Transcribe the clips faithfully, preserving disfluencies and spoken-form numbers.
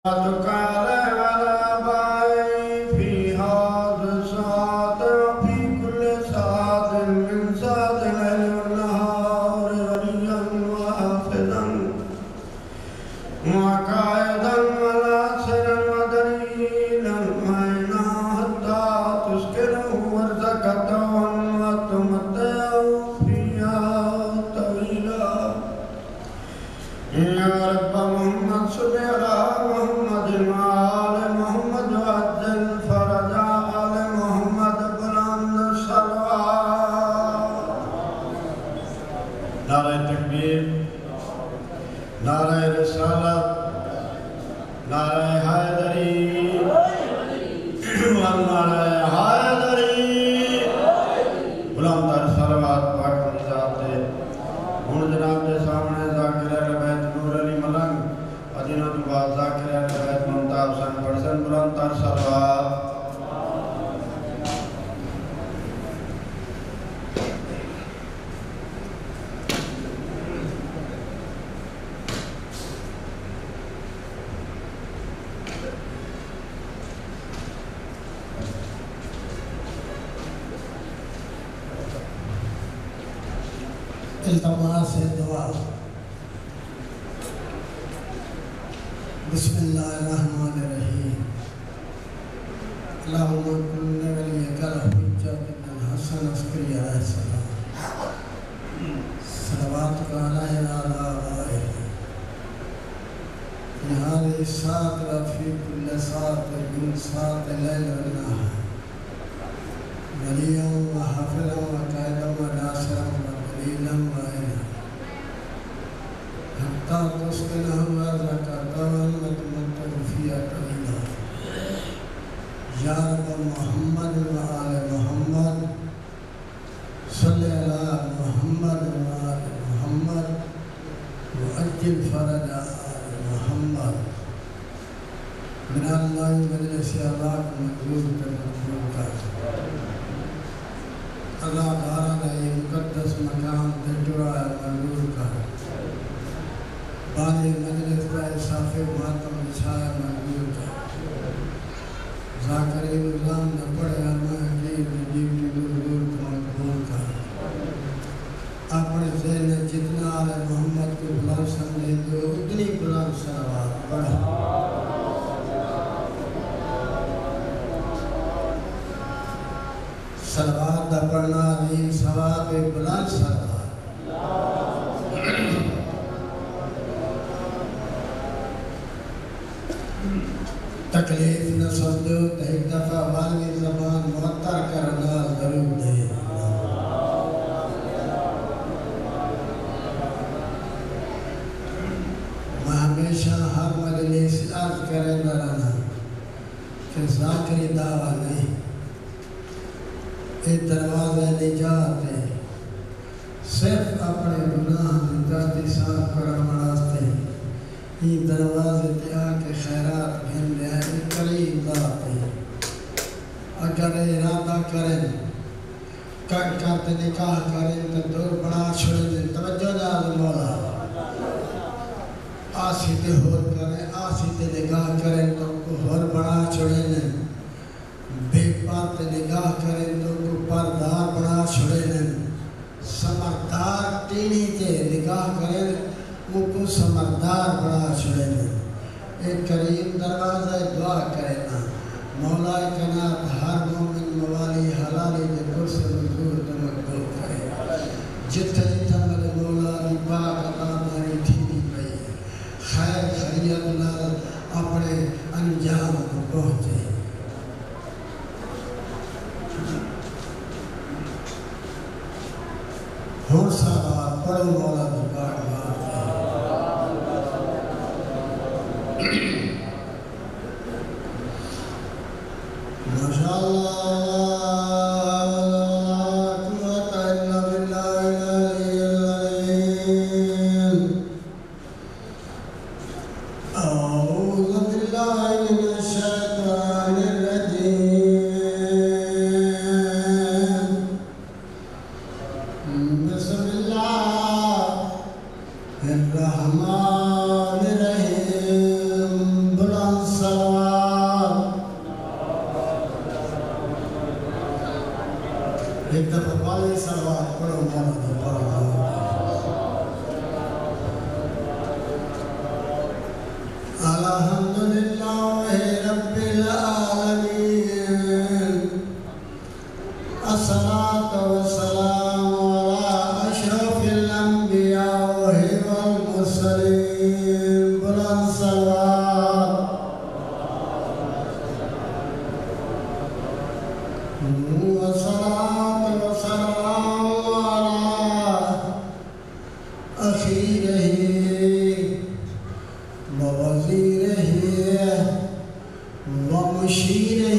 التماس دعا بسم اللہ الرحمن الرحیم اللہم کن ولیک الحجۃ بن الحسن عسکری علیہ السلام صلواتک علیہ وعلی آبائہ فی ہذہ الساعۃ وفی کل ساعۃ من ساعات اللیل والنہار ولیاً وحافظاً وقائداً وناصراً وَدَلِيلًا وَعِنًا حَتَّى تُسْكِنَهُ أَرْضَكَ طَوْعًا وَتُمَتِّعُهُ فِيهَا طَوِيلًا یا رب محمد وآل محمد صلی علی محمد وآل محمد وعجل فرج آل محمد من اللہ مجلس اللہ کو مجبور کر مجبور کر اللہ تعالیٰ نے مقدس مقام دجرہ منظور کر بانی مجلس کا اصاف ماتم بچھایا منظور کر ذاکری نظام نہ پڑے ہمیں حقیق ڈیوٹی منظور کو مقبول کر اپنے ذہن جتنا آل محمد کو بلند سمجھے جو اتنی بلند صلوات پڑھے صلوات دا پڑھنا عظیم ثواب بلند صلوات تکلیف نہ سمجھو ایک دفعہ والی زبان معطر کرنا ضرور دے میں ہمیشہ ہر مجلس عرض کرے لڑنا کہ ذاکری دعویٰ نہیں ایک دروازہ نجات ہے صرف اپنے گناہ نجاتی صاف کرم راستے یہ دروازے تے آکے خیرات گھن لے آئے قریب ذات ہے اگر ارادہ کریں کٹ کرتے نکاح کریں تو دور بڑا چھوڑے دیں توجہ جاز مولا آسی تے ہور کریں آسی تے نکاح کریں تو ہور بڑا چھوڑے دیں بے پات نگاہ کریں تو کو پردار بڑا چھوڑے دیں سمردار تینی تے نگاہ کریں وہ کو سمردار بڑا چھوڑے دیں ایک کریم دروازہ دعا کرنا مولا کنات ہر مومن موالی حلالی دے در سے مزور تو مقبول کرے جتھا جتھا ملے مولا دی پاک عطا ماری تھیدی پئی خیر خریت نال اپنے انجام کو پہنچے ہر صاحب پڑھو مولا دی پاک بات ماشاءاللہ قوت الا باللہ العلی العظیم اعوذ باللہ من الشیطان الرجیم بسم اللہ الرحمن الرحیم بلند ایک دفعہ والی سلوات پڑھو مولا پڑھو الحمدللہ رب العالمین الصلاة والسلام علی اشرف الانبیاء والمرسلین بلند صلوات والصلاة والسلام علی اخیرہ ووزیرہ ومشیرہ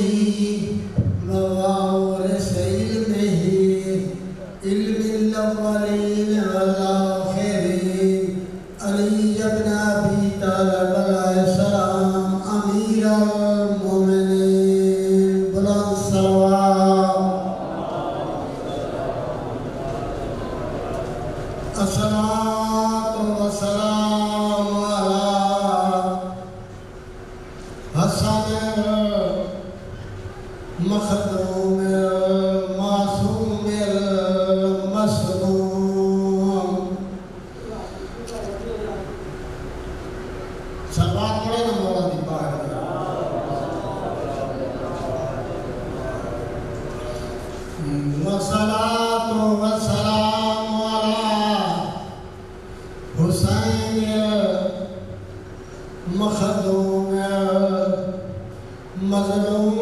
ووارث علمہ علم الاولین والآخرین علی ابن ابی طالب علیہ السلام امیر المومنین بلند صلوات الصلاة والسلام علی حسن مخدوم معصوم مصدوم صلوات پڑھے نا مولا دی پاک والصلاة والسلام علی حسین مخدوم مظلوم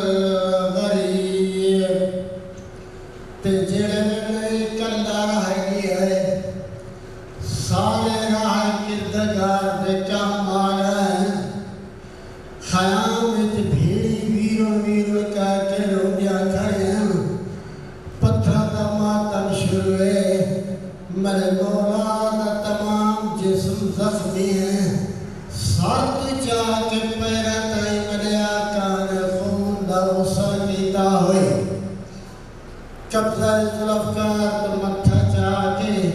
غریب تے جڑے میں کلا رہ گیا ہے سارے راہ کردگار دے کام آیا ہے خیام وچ بھیڑی ویروں ویروں کہہ کے روڈیاں کھڑے ہیں پتھر دا ماتم شروع ہے میرے مولا دا تمام جسم زخمی ہیں ساتھ چاہ کے پیرہ تائی میرے آقا نے خون دا غسل کیتا ہوئے قبضہ ذوالفقار متھا چاہ کے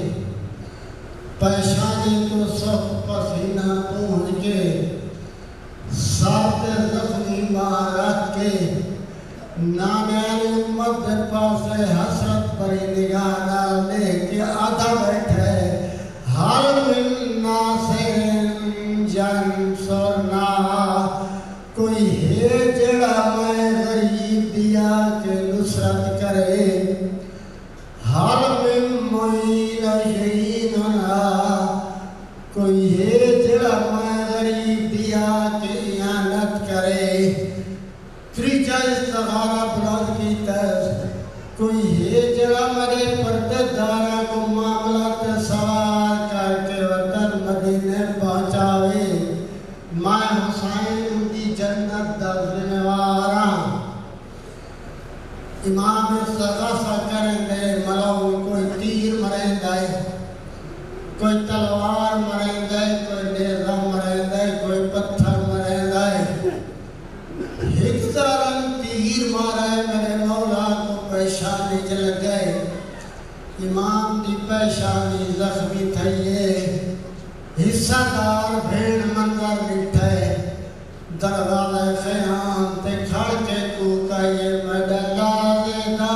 پیشانی تو سخت پسینہ پہنچ کے ساتھ زخمی ماں رکھ کے نامیان امت دے پاسے حسرت پری نگاہ نہ لے کے آدھا بیٹھے ہر من ناصر جن سرنا کوئی ہے جڑا میں غریب دیا کے نصرت کرے ہر من معین شہیدنا کوئی ہے جڑا میں غریب دیا کے اعانت کرے تریجہ استغارہ بلند کی تیز کوئی ہے جڑا میرے پردے دارہ کو معاملات سوار کر کے وطن مدینے پہنچاوے میں حسین دی جنت دا ذمہوارا امام سغاسہ کریں دے ملو کوئی تیر مریں دے کوئی تلوار مریں دے کوئی نیزہ مریں دے کوئی پتھر مریں دے ہکسارن تیر مارے میرے مولا کو پیشانی چل گئے امام دی پیشانی زخمی تھئیے حصہ دار بھیڑ منظر بٹھے دروازہ خیام تے کھڑ کے کوکائیے مدلہ زدہ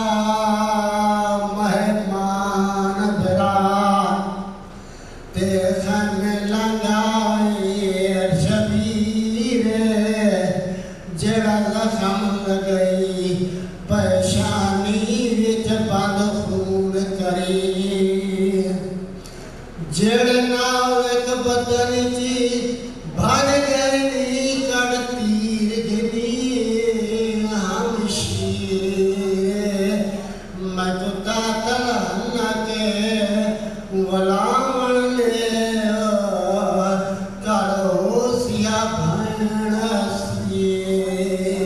مہمان برا تے خن لنگائی شبیر جڑا زخم لگئی پیشانی وچ بند خون کری جڑ ناو ایک بدن جی بھر گئی کڑ تیر گنی ہم شیر میں کتا تلہنہ کے غلام لے کرو سیا بھن سیے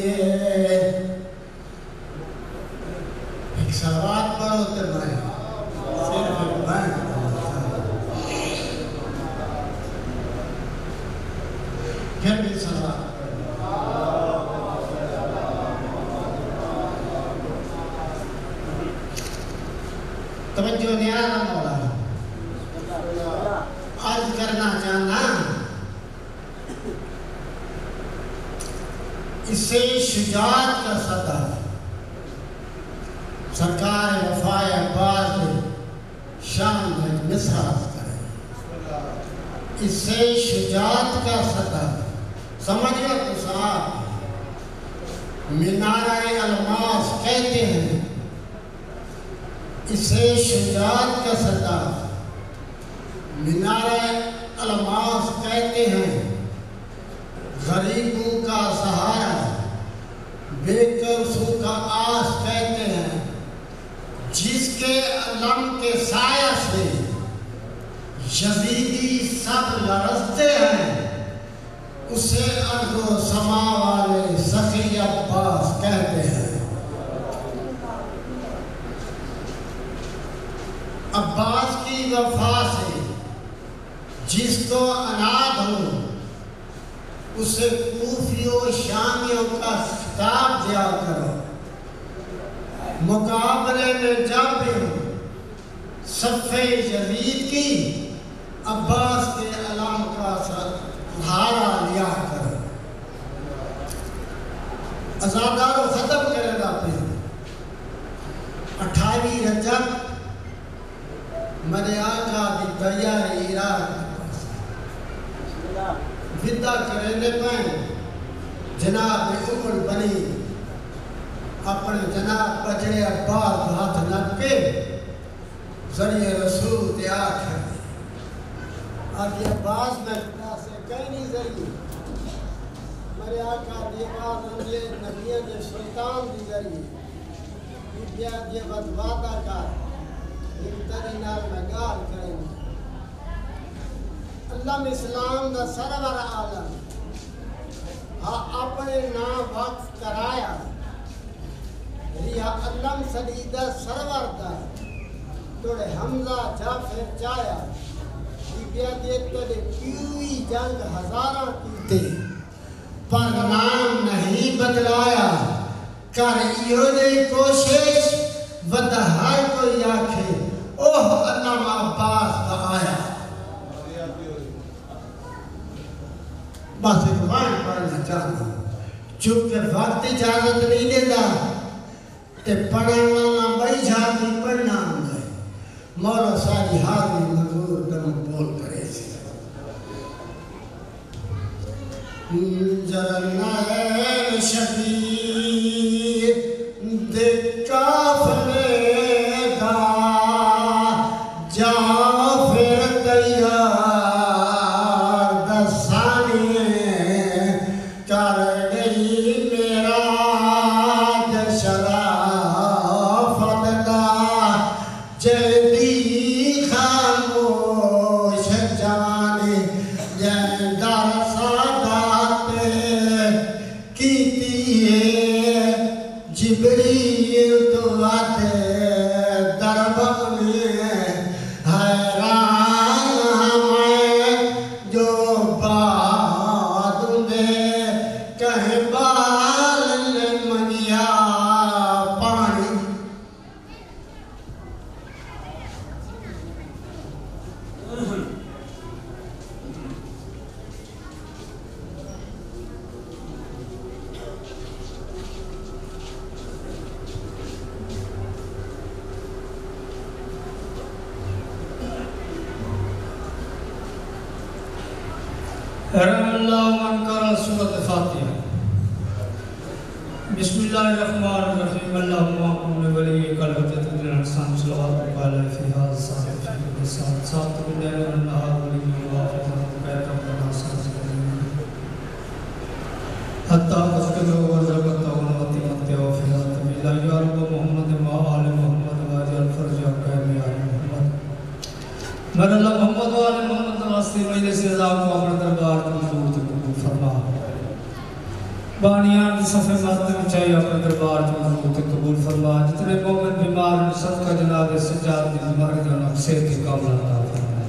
ایک سوات پڑھو تے میں صرف بھن پھر بھی سلوات توجہ نیارہ مولا عرض کرنا چاہنا اسے شجاعت کا صدر سرکار وفائے عباس نے شان میں مصرف کرے اس سے شجاعت کا صدا سمجھ گیا تو صاحب منارہ الماس کہتے ہیں اسے شجاعت کا صدا منارہ الماس کہتے ہیں غریبوں کا سہارا بے قوسوں کا آس کہتے ہیں جس کے علم کے سایہ سے یزیدی سب لرزتے ہیں اسے ارض و سما والے سخی عباس کہتے ہیں عباس کی وفا سے جس کو اناد ہو اسے کوفی و شامیوں کا خطاب دیا کرو مقابلے میں جب بھی ہو صف یزید کی عباس کے علم کا سہارا لیا کرو ازادار و ختم کرے گا پھر اٹھائیویں رجب میرے آقا دی دریا عراق ودا کرنے پہ جناب عمر بنی اپنے جناب بجرے عباس ہاتھ نک کے ذریعہ رسول تیار کر دی آگے عباس میں خدا سے کہیں نہیں ذریعہ میرے آقا دیوار رنجے نبیہ دے سلطان دی ذریعہ بیا دے بد وعدہ کر انتری نال میں گال کریں گے اللہ اسلام دا سرور عالم ہاں اپنے نام وقف کرایا ریا علم سلیدہ سرور دا توڑے حمزہ جعفر چایا بیا دیتے دے پیوی جنگ ہزارہ کیتے پر نام نہیں بدلایا کر ایو دے کوشش ودہ ہر کوئی آکھے اوہ علم عباس دا آیا بس ایک وائن پڑھنا چاہتا ہوں چونکہ وقت اجازت نہیں دیتا تے پڑھنا نہ بڑی جاتی پڑھنا ہوں گئے مولا ساری حاضر مضور دم بول کرے سی جرنائل شبیر دکا فلے گا جعفر تیار رحم اللہ من قرأ سورة فاتحہ بسم اللہ الرحمن الرحیم اللہم اقوم ولی قلبت تدر انسان صلوات علیہ فی حال صاحب فی حال صاحب تبدیل انہا ولی موافق بیتا مناسر سکرین حتی مذکر ورزقت ونوتی متعو فی حال تبیلہ یا رب محمد ما آل محمد واجل فرجہ قیمی آل محمد مر اللہ محمد و آل محمد واسطے مجلس رضا کو اپنے دربار میں حضور تک قبول فرما بانیان کی صفحے مرتب چاہیے اپنے دربار میں حضور تک قبول فرما جتنے مومن بیمار میں صدقہ جناب سجاد میں مرگ جو نقصے کے کامل عطا فرما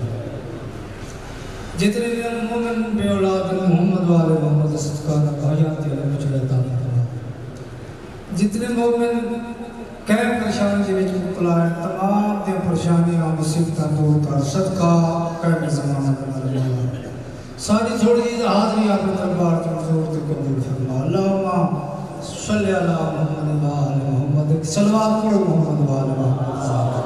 جتنے مومن بے اولاد محمد و آل محمد صدقہ بھائیان دے لے مجھے عطا فرما جتنے مومن کہیں پریشانی جی وچ مبتلا ہے تمام دے پریشانیاں مصیبتاں دور کر صدقہ کہیں زمانہ بنا لیا ساری تھوڑی جی حاضری آپ دربار کے حضور تے قبول فرما اللہم صلی علی محمد و آل محمد صلوات پڑھو محمد والے محمد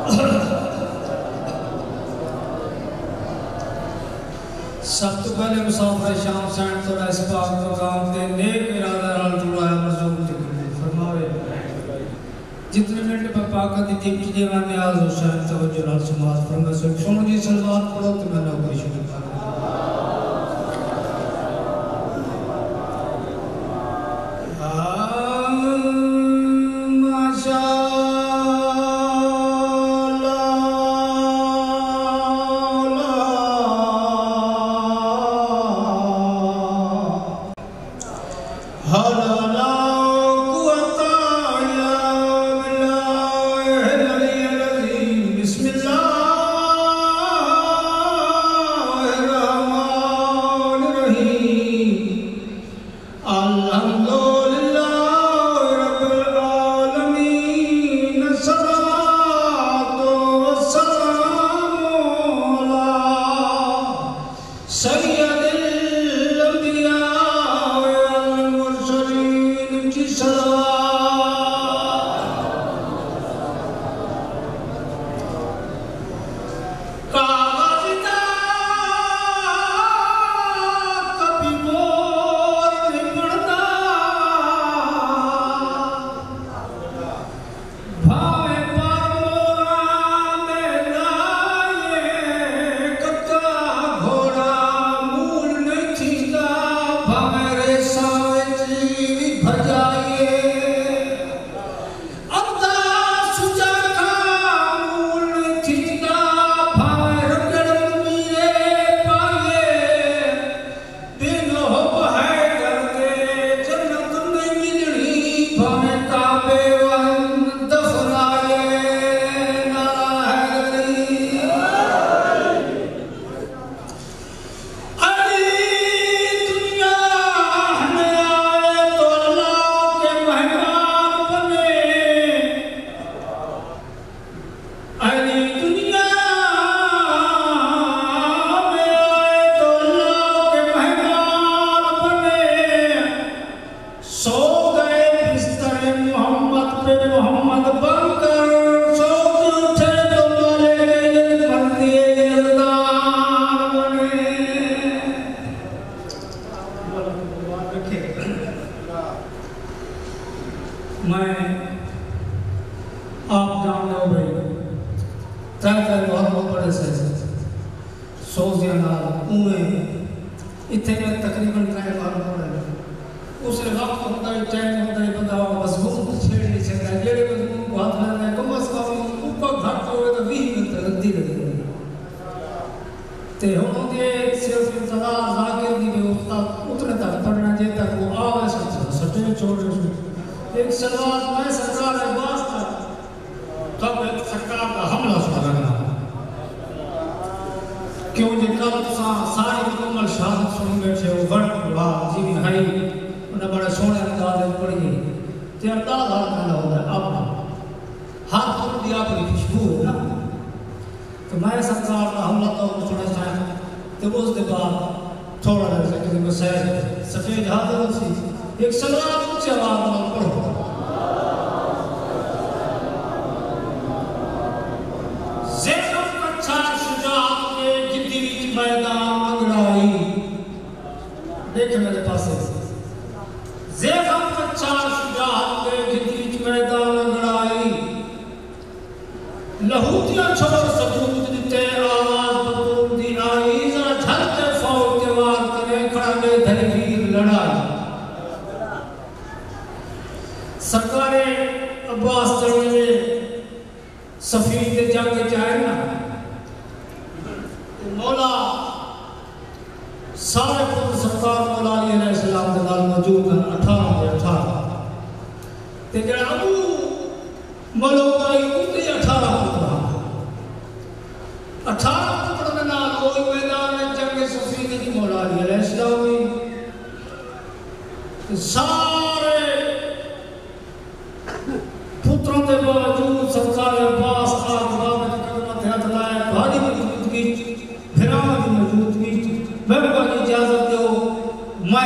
سب تو پہلے مسافر شام سینٹ تو اس پاک مقام تے نیک ارادہ نال جڑا ہے مزوم تقبیر فرماوے جتنے منٹ پر پاکہ دی دیمچ دیوان نیاز حسین توجہ نال سماعت فرمائے سنو جی صلوات پڑھو تو میں نوکری شروع کروں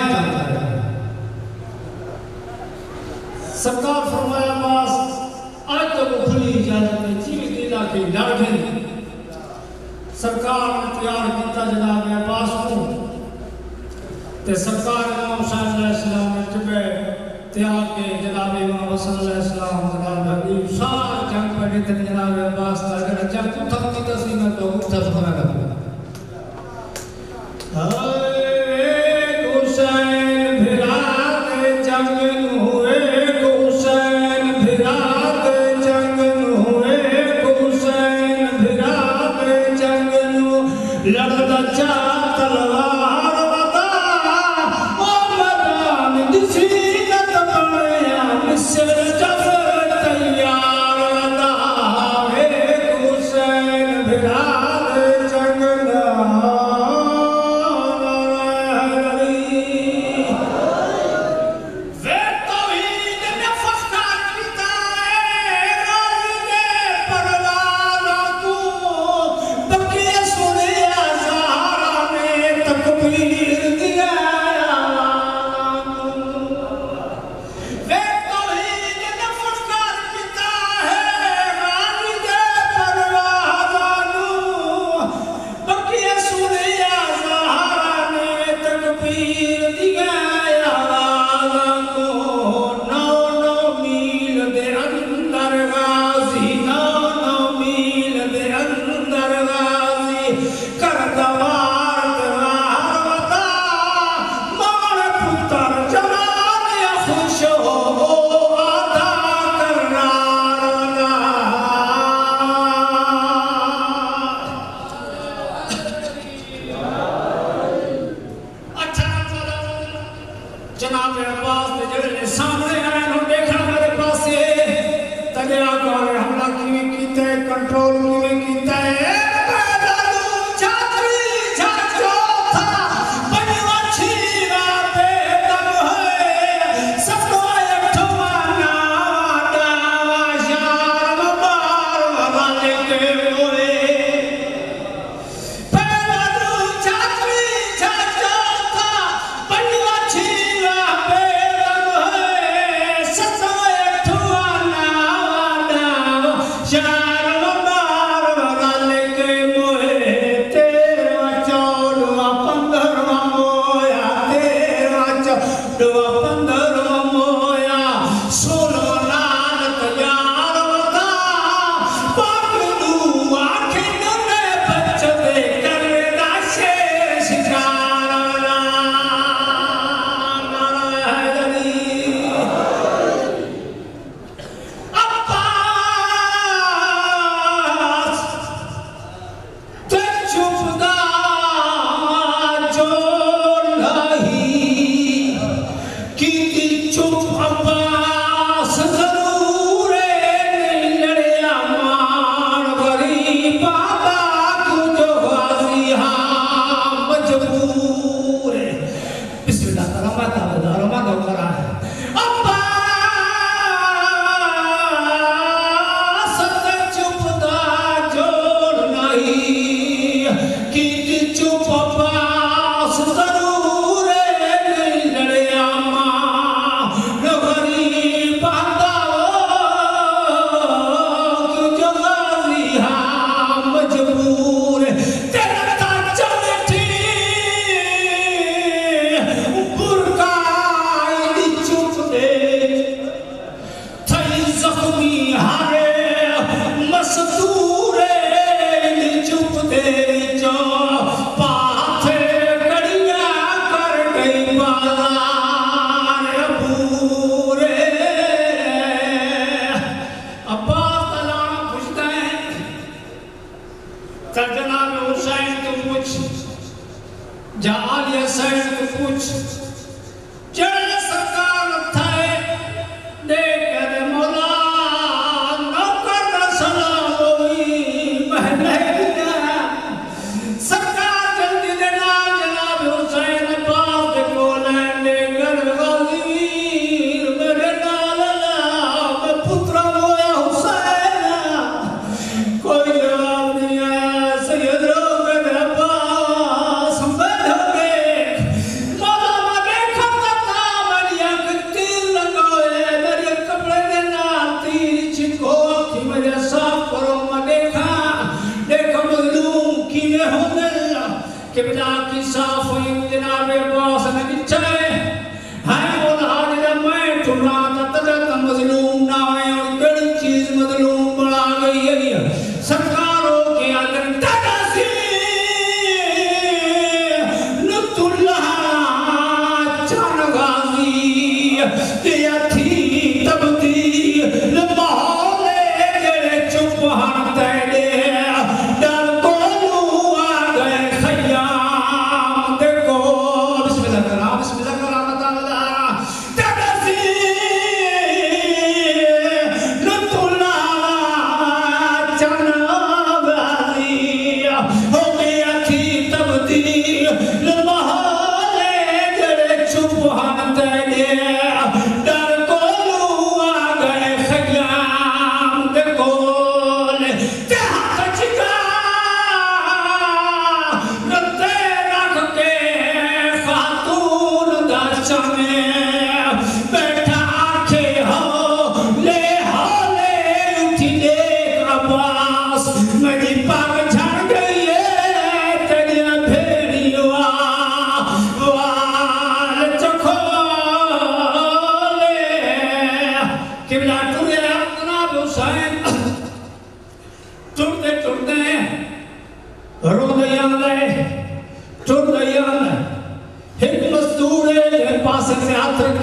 سرکار فرمایا باس حالت جیوت علاقے لڑ گئے سرکار نے تیار کیتا جناب عباس کو تے سرکار امام صاحب علیہ السلام نے چبے تیار کے جناب امام صلی اللہ علیہ السلام جناب حبیب سارا جنگ پڑھے تے جناب عباس کا اگر جنگ کو تھک کی تسی میں تو اٹھا سکنا کرتا حسین بھرا دے جنگ ہوئے حسین بھرا دے جنگ ہوئے حسین بھرا دے جنگ لڑدا چا تلوار ودا او میدان دسی نت بنیا مصر جفر تیار ودا حسین بھرا دے جنگ جناب عباس نے جڑے سامنے آئے انہوں دیکھا میرے پاس سے تجھے آگا اور حملہ کیویں کیتا ہے کنٹرول کیویں کیتا ہے پیدالو چھاتری چھاچو تھا بڑی وچھی راتے دم ہے سب ایک ٹھوانا وعدہ شار مبار والے کے ہوئے پیدالو چھاتری چھاچو تھا بڑی وچھی شار مبار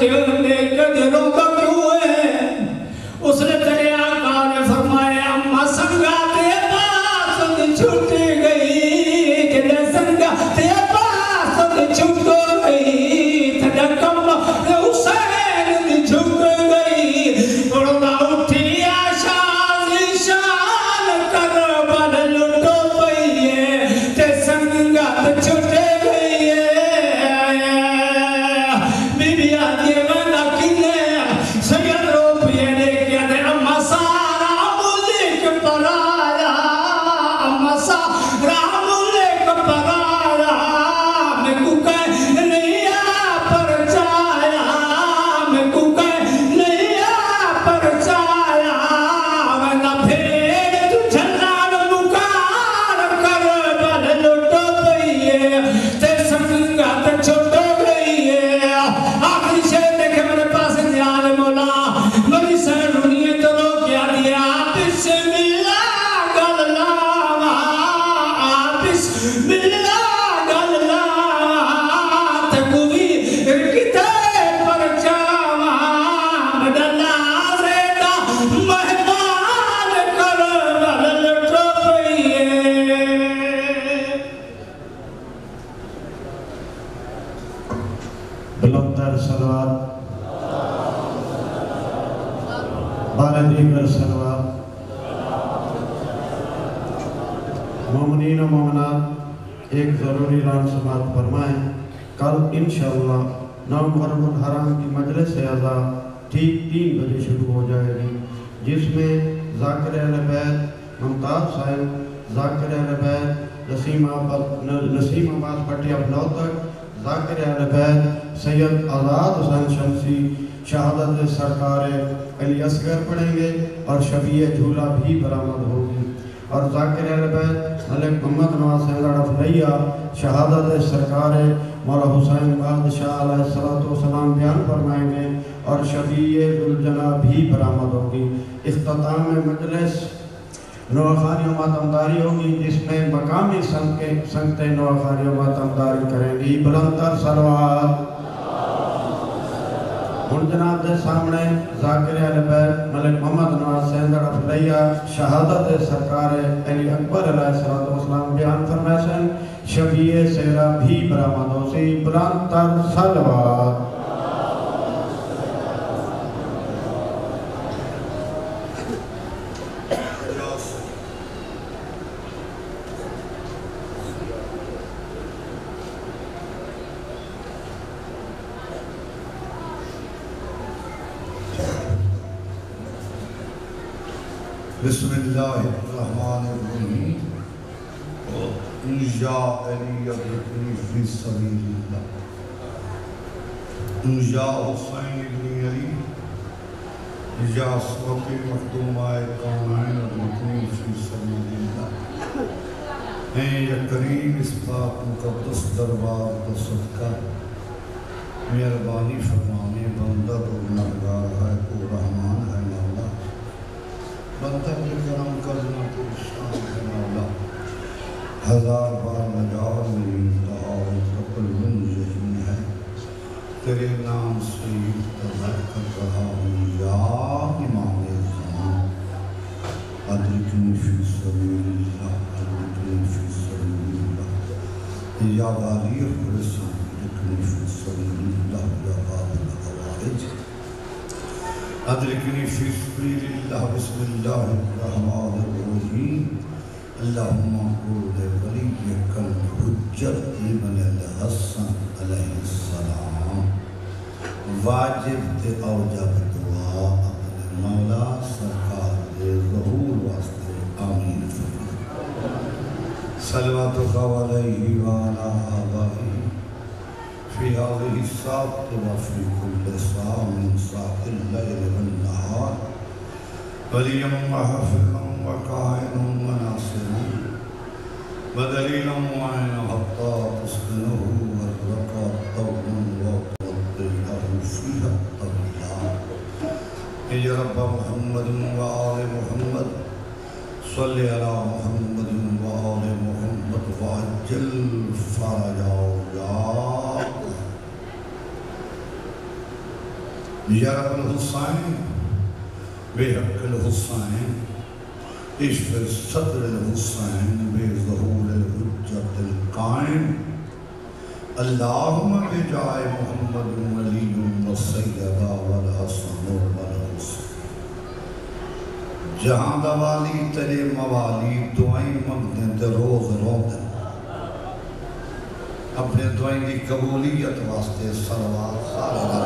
دے کج روکا کیوں ہے اس نے تیرے آقا نے فرمایا اما سنگا تے پاس دی چھوٹ گئی جڑے سنگا تے پاس دی چھوٹ گئی تھڑا کم حسین دی جھک گئی پڑھنا اٹھی آشان نشان کربل لٹو پئیے تے سنگا تے چھوٹ گئی بی بی آدھی میں کنے سید روپیے نے کیا دے اما سارا ملک پر آیا اما سارا ملک پر آیا میں کو کہہ نہیں آ پر چایا میں کو کہہ نہیں آ پر چایا میں نہ پھر تو جھلان مکار کربل لٹو پئیے تے سنگا تے چھوٹ گئی ہے آخری شہر دیکھے میرے پاس دھیان مولا میری سر دنیا تو رو کیا دیا بسم اللہ گل لاوا بسم اللہ گل لاوا تکوی رکھتے پر جاوا مدلہ زیدہ مہمان کربل لٹو پئیے بلندر صلوات بارہ دیگر صلوات مومنین و مومنات ایک ضروری اعلان سماعت فرمائیں کل انشاءاللہ نو محرم الحرام کی مجلس اعزا ٹھیک تین بجے شروع ہو جائے گی جس میں ذاکر اہل بیت ممتاز صاحب ذاکر اہل بیت نسیم آباد نسیم آباد پٹیا بلوتک ذاکر اہل بیت سید آزاد حسین شمسی شہادت سرکار علی اصغر پڑھیں گے اور شفیع جھولا بھی برآمد ہوگی اور ذاکر اہل بیت ملک محمد نواز سیدہ ڈفلیہ شہادت سرکار مولا حسین بادشاہ علیہ السلام بیان فرمائیں گے اور شفیع ذوالجناح بھی برآمد ہوگی اختتام مجلس نوخانی و ماتمداری ہوگی جس میں مقامی سنگتیں نوخانی و ماتمداری کریں گی بلندر صلوات ان جناب دے سامنے ذاکر اہل بیت ملک محمد نواز سیدہ ڈفلیہ شہادت سرکار علی اکبر علیہ السلام بیان فرمائشن شفیع سیرہ بھی برآمد ہوسی بلندر صلوات بسم اللہ الرحمن الرحیم یا علی ادرکنی فی سبیل اللہ یا حسین ابن علی یا صوت مخدومہ کونین ادرکنی فی سبیل اللہ اے یا کریم اس پاک مقدس دربار کا صدقہ مہربانی فرمانے بندہ تو گناہگار ہے تو رحمان ہے مولا بندہ کے کرم کرنا تو شان ہے مولا ہزار بار مجال میری انتہا قبل منزہین ہے تیرے نام سے اتبار کر رہا ہوں یا امام زمان ادرکنی فی سبیل اللہ ادرکنی فی سبیل اللہ یا والی فرسان ادرکنی فی سبیل اللہ یا باب الحوائج ادرکنی فی سبیل اللہ بسم اللہ الرحمن الرحیم اللہم قول ولی کل حجت ابن الحسن علیہ السلام واجب تے اوجب دعا اپنے مولا سرکار دے ظہور واسطے آمین فرمائے صلوات علیہ وعلا آبائی فی هذه الساعة وفي كل ساعة من ساعة الليل والنهار وليا وحافظا وقائدا وناصرا ودليلا معينا حتى تسكنه وتركا طولا وتوضئه فيها طويلا يا رب محمد وآل محمد صل على محمد وآل محمد وعجل فرجا يا یا رب الحسین بے حق الحسین عشق صدر الحسین بے ظہور الحجت القائم اللہم بجائے محمد ولی والسیدہ والحسن والحسن جہاں دوالی تیرے موالی دعائیں مگدیں تے روز روندیں اپنے دعائیں دی قبولیت واسطے صلوات سارے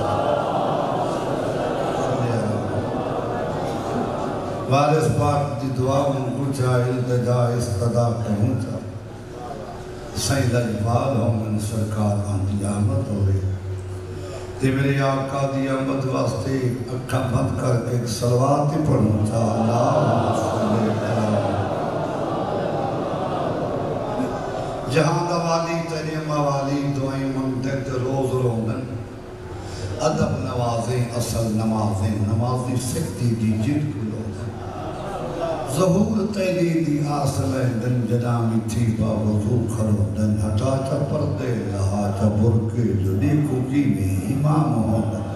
وارث پاک دی دعا ان کو چاہے التجا استدا پہنچا سیدہ جبال ہوں من سرکار آنی آمد ہوئے تے میرے آقا دی آمد واسطے اکھا بند کر کے ایک صلوات پڑھنا چاہ اللہ صلی اللہ جہاں دوالی تیرے موالی دعائیں منگتے تے روز روندن ادب نوازیں اصل نمازیں نمازی سکتی دی جد کو ظہور تیلی دی آسلے دن جنامی تھی با وضو کھڑو دن ہٹا چا پردے لہا چا برکے جو نیکو کی میں امام محمد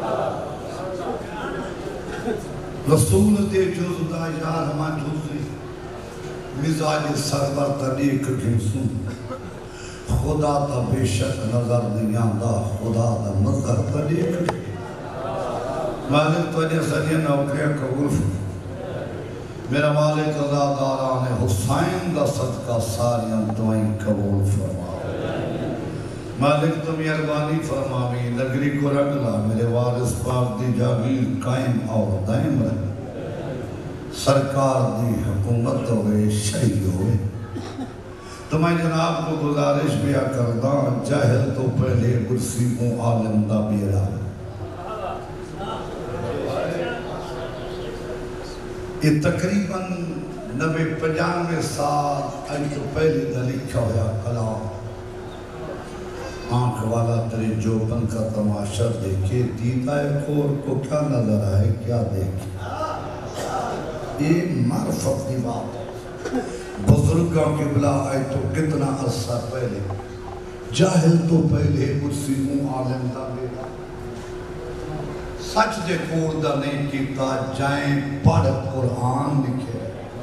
رسول دے جز دا یار ہما جزی مزاج سرور تا نیک گھنسوں خدا تا بے شک نظر دیان دا خدا تا مظہر تا نیک مالک تو نے سنیہ نوکریہ قبول فرمائے میرا مالک عزاداران حسین دا صدقہ ساریاں دعائیں قبول فرما مالک تو مہربانی فرماوی نگری کو رگلا میرے وارث پاک دی جاگیر قائم اور دائم رہے سرکار دی حکومت ہوئے شہید ہوئے تو میں جناب کو گزارش بیا کردہ جاہل تو پہلے برسی کو عالم دا بیرا یہ تقریباً نبے پجانوے سال آج تو پہلے دا لکھا ہویا کلام آنکھ والا ترے جوبن کا تماشا دیکھے دیدہ کور کو کیا نظر آئے کیا دیکھے یہ معرفت کی بات بزرگاں کی بلا آئے تو کتنا عرصہ پہلے جاہل تو پہلے مسلموں عالم دا بیٹا سچ دے کوردہ نہیں کیتا جائیں پڑھ قرآن لکھے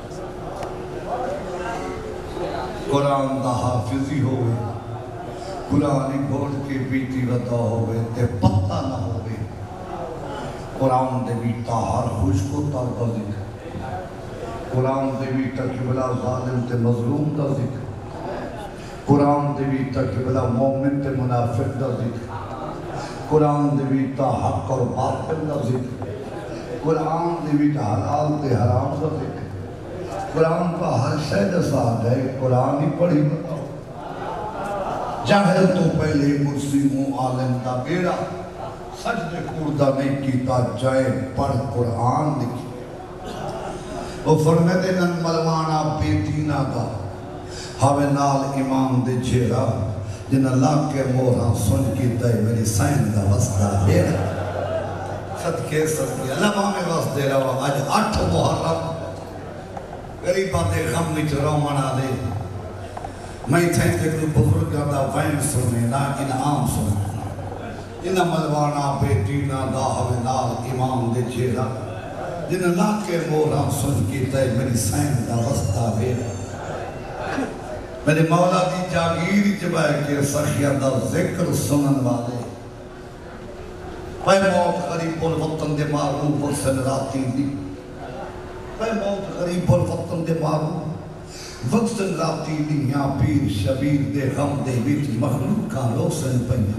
قرآن دا حافظی ہوئے قرآنی بول کے بیتی ودا ہوئے تے پتہ نہ ہوئے قرآن دے بیتا ہر خوش کو تر دا ذکر قرآن دے بیتا قبلہ ظالم تے مظلوم دا ذکر قرآن دے بیتا قبلہ مومن تے منافق دا ذکر قرآن دے بیتا حق اور باطل دا ذکر قرآن دے بیتا حلال تے حرام دا ذکر قرآن کا ہر شہد ساتھ ہے قرآن ہی پڑھی بتاؤ جاہل تو پہلے مسلموں عالم دا بیڑا سچ دے کوردہ نہیں کیتا جائے پڑھ قرآن لکھی وہ فرمیتے نن ملوانا بیتینا دا ہمیں نال امام دے جھیرا جن اللہ کے مورہاں سن کی دائی میری سائن دا وسطہ بیرا صدقے صدقے اللہ میں وسطے رہا آج آٹھ محرم غریبہ دے غم نچ رومانا دے میں تھے کہ کوئی بزرگاں دا وین سنے نا انعام سنے انہ ملوانا بیٹینا دا حوینال امام دے جیرا جن اللہ کے مورہاں سن کی دائی میری سائن دا وسطہ بیرا میرے مولا دی جاگیر جبائے کے سخیہ دا ذکر سنن والے پہ موت غریب الوطن دے معروف وقسن راتی دی پہ موت غریب الوطن دے معروف وقسن راتی دی یہاں پیر شبیر دے غم دے بیت مخلوق کا روسن پہنیا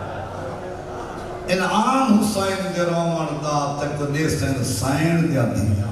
انعام حسین دے رومن دا تک دیسن سائن دیا دیا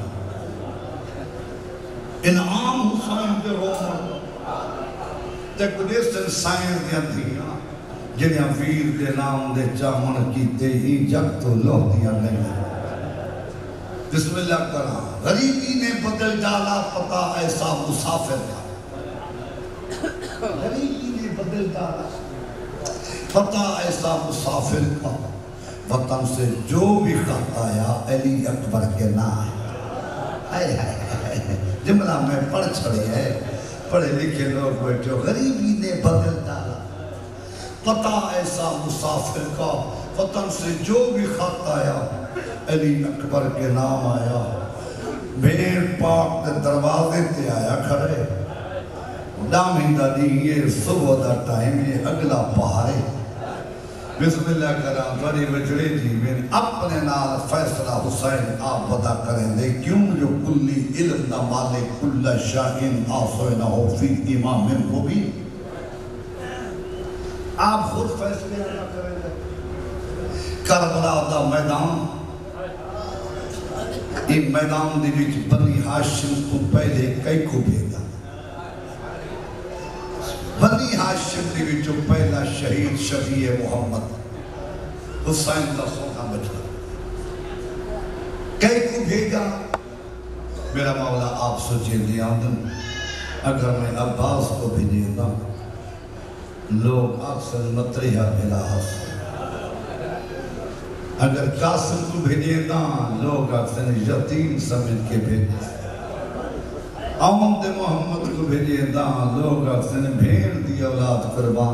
انعام حسین دے رومن دا تک دیسن سائن دیا دیا جنہاں ویر دے نام دے چاہن کی تے ہی جگ تو لوہ دیا نہیں بسم اللہ کرا غریبی نے بدل ڈالا پتا ایسا مسافر کا غریبی نے بدل ڈالا پتا ایسا مسافر کا وطن سے جو بھی خط آیا علی اکبر کے نام جملہ میں پڑھ چھڑی ہے پڑھے لکھے لوگ بیٹھے غریبی نے بدل ڈالا پتا ایسا مسافر کا وطن سے جو بھی خط آیا علی اکبر کے نام آیا بھیڑ پاک دے دروازے تے آیا کھڑے ڈامی دا دی یہ صبح دا ٹائم یہ اگلا پہاڑے بسم اللہ کرام بڑی وجڑے جی میں اپنے نال فیصلہ حسین آپ بتا کریں دے کیوں جو کلی علم دا مالک کل شاہین آسوئنہ ہو فی امام مبین آپ خود فیصلے نہ کریں دے کربلا دا میدان یہ میدان دی وچ بنی ہاشم کو پہلے کئی کو بھیگا بنی ہاشم دی وچ پہلا شہید شفیع محمد حسین دا سونا بچا کئی کو بھیگا میرا مولا آپ سوچے دیا اگر میں عباس کو بھیجے دا لوگ اکثر مطریہ بھیلا حس اگر قاسم کو بھیجے دا لوگ اکثر یتیم سمجھ کے بھیجے آمد محمد کو بھیجے دا لوگ اکثر بھیڑ دی اولاد قربان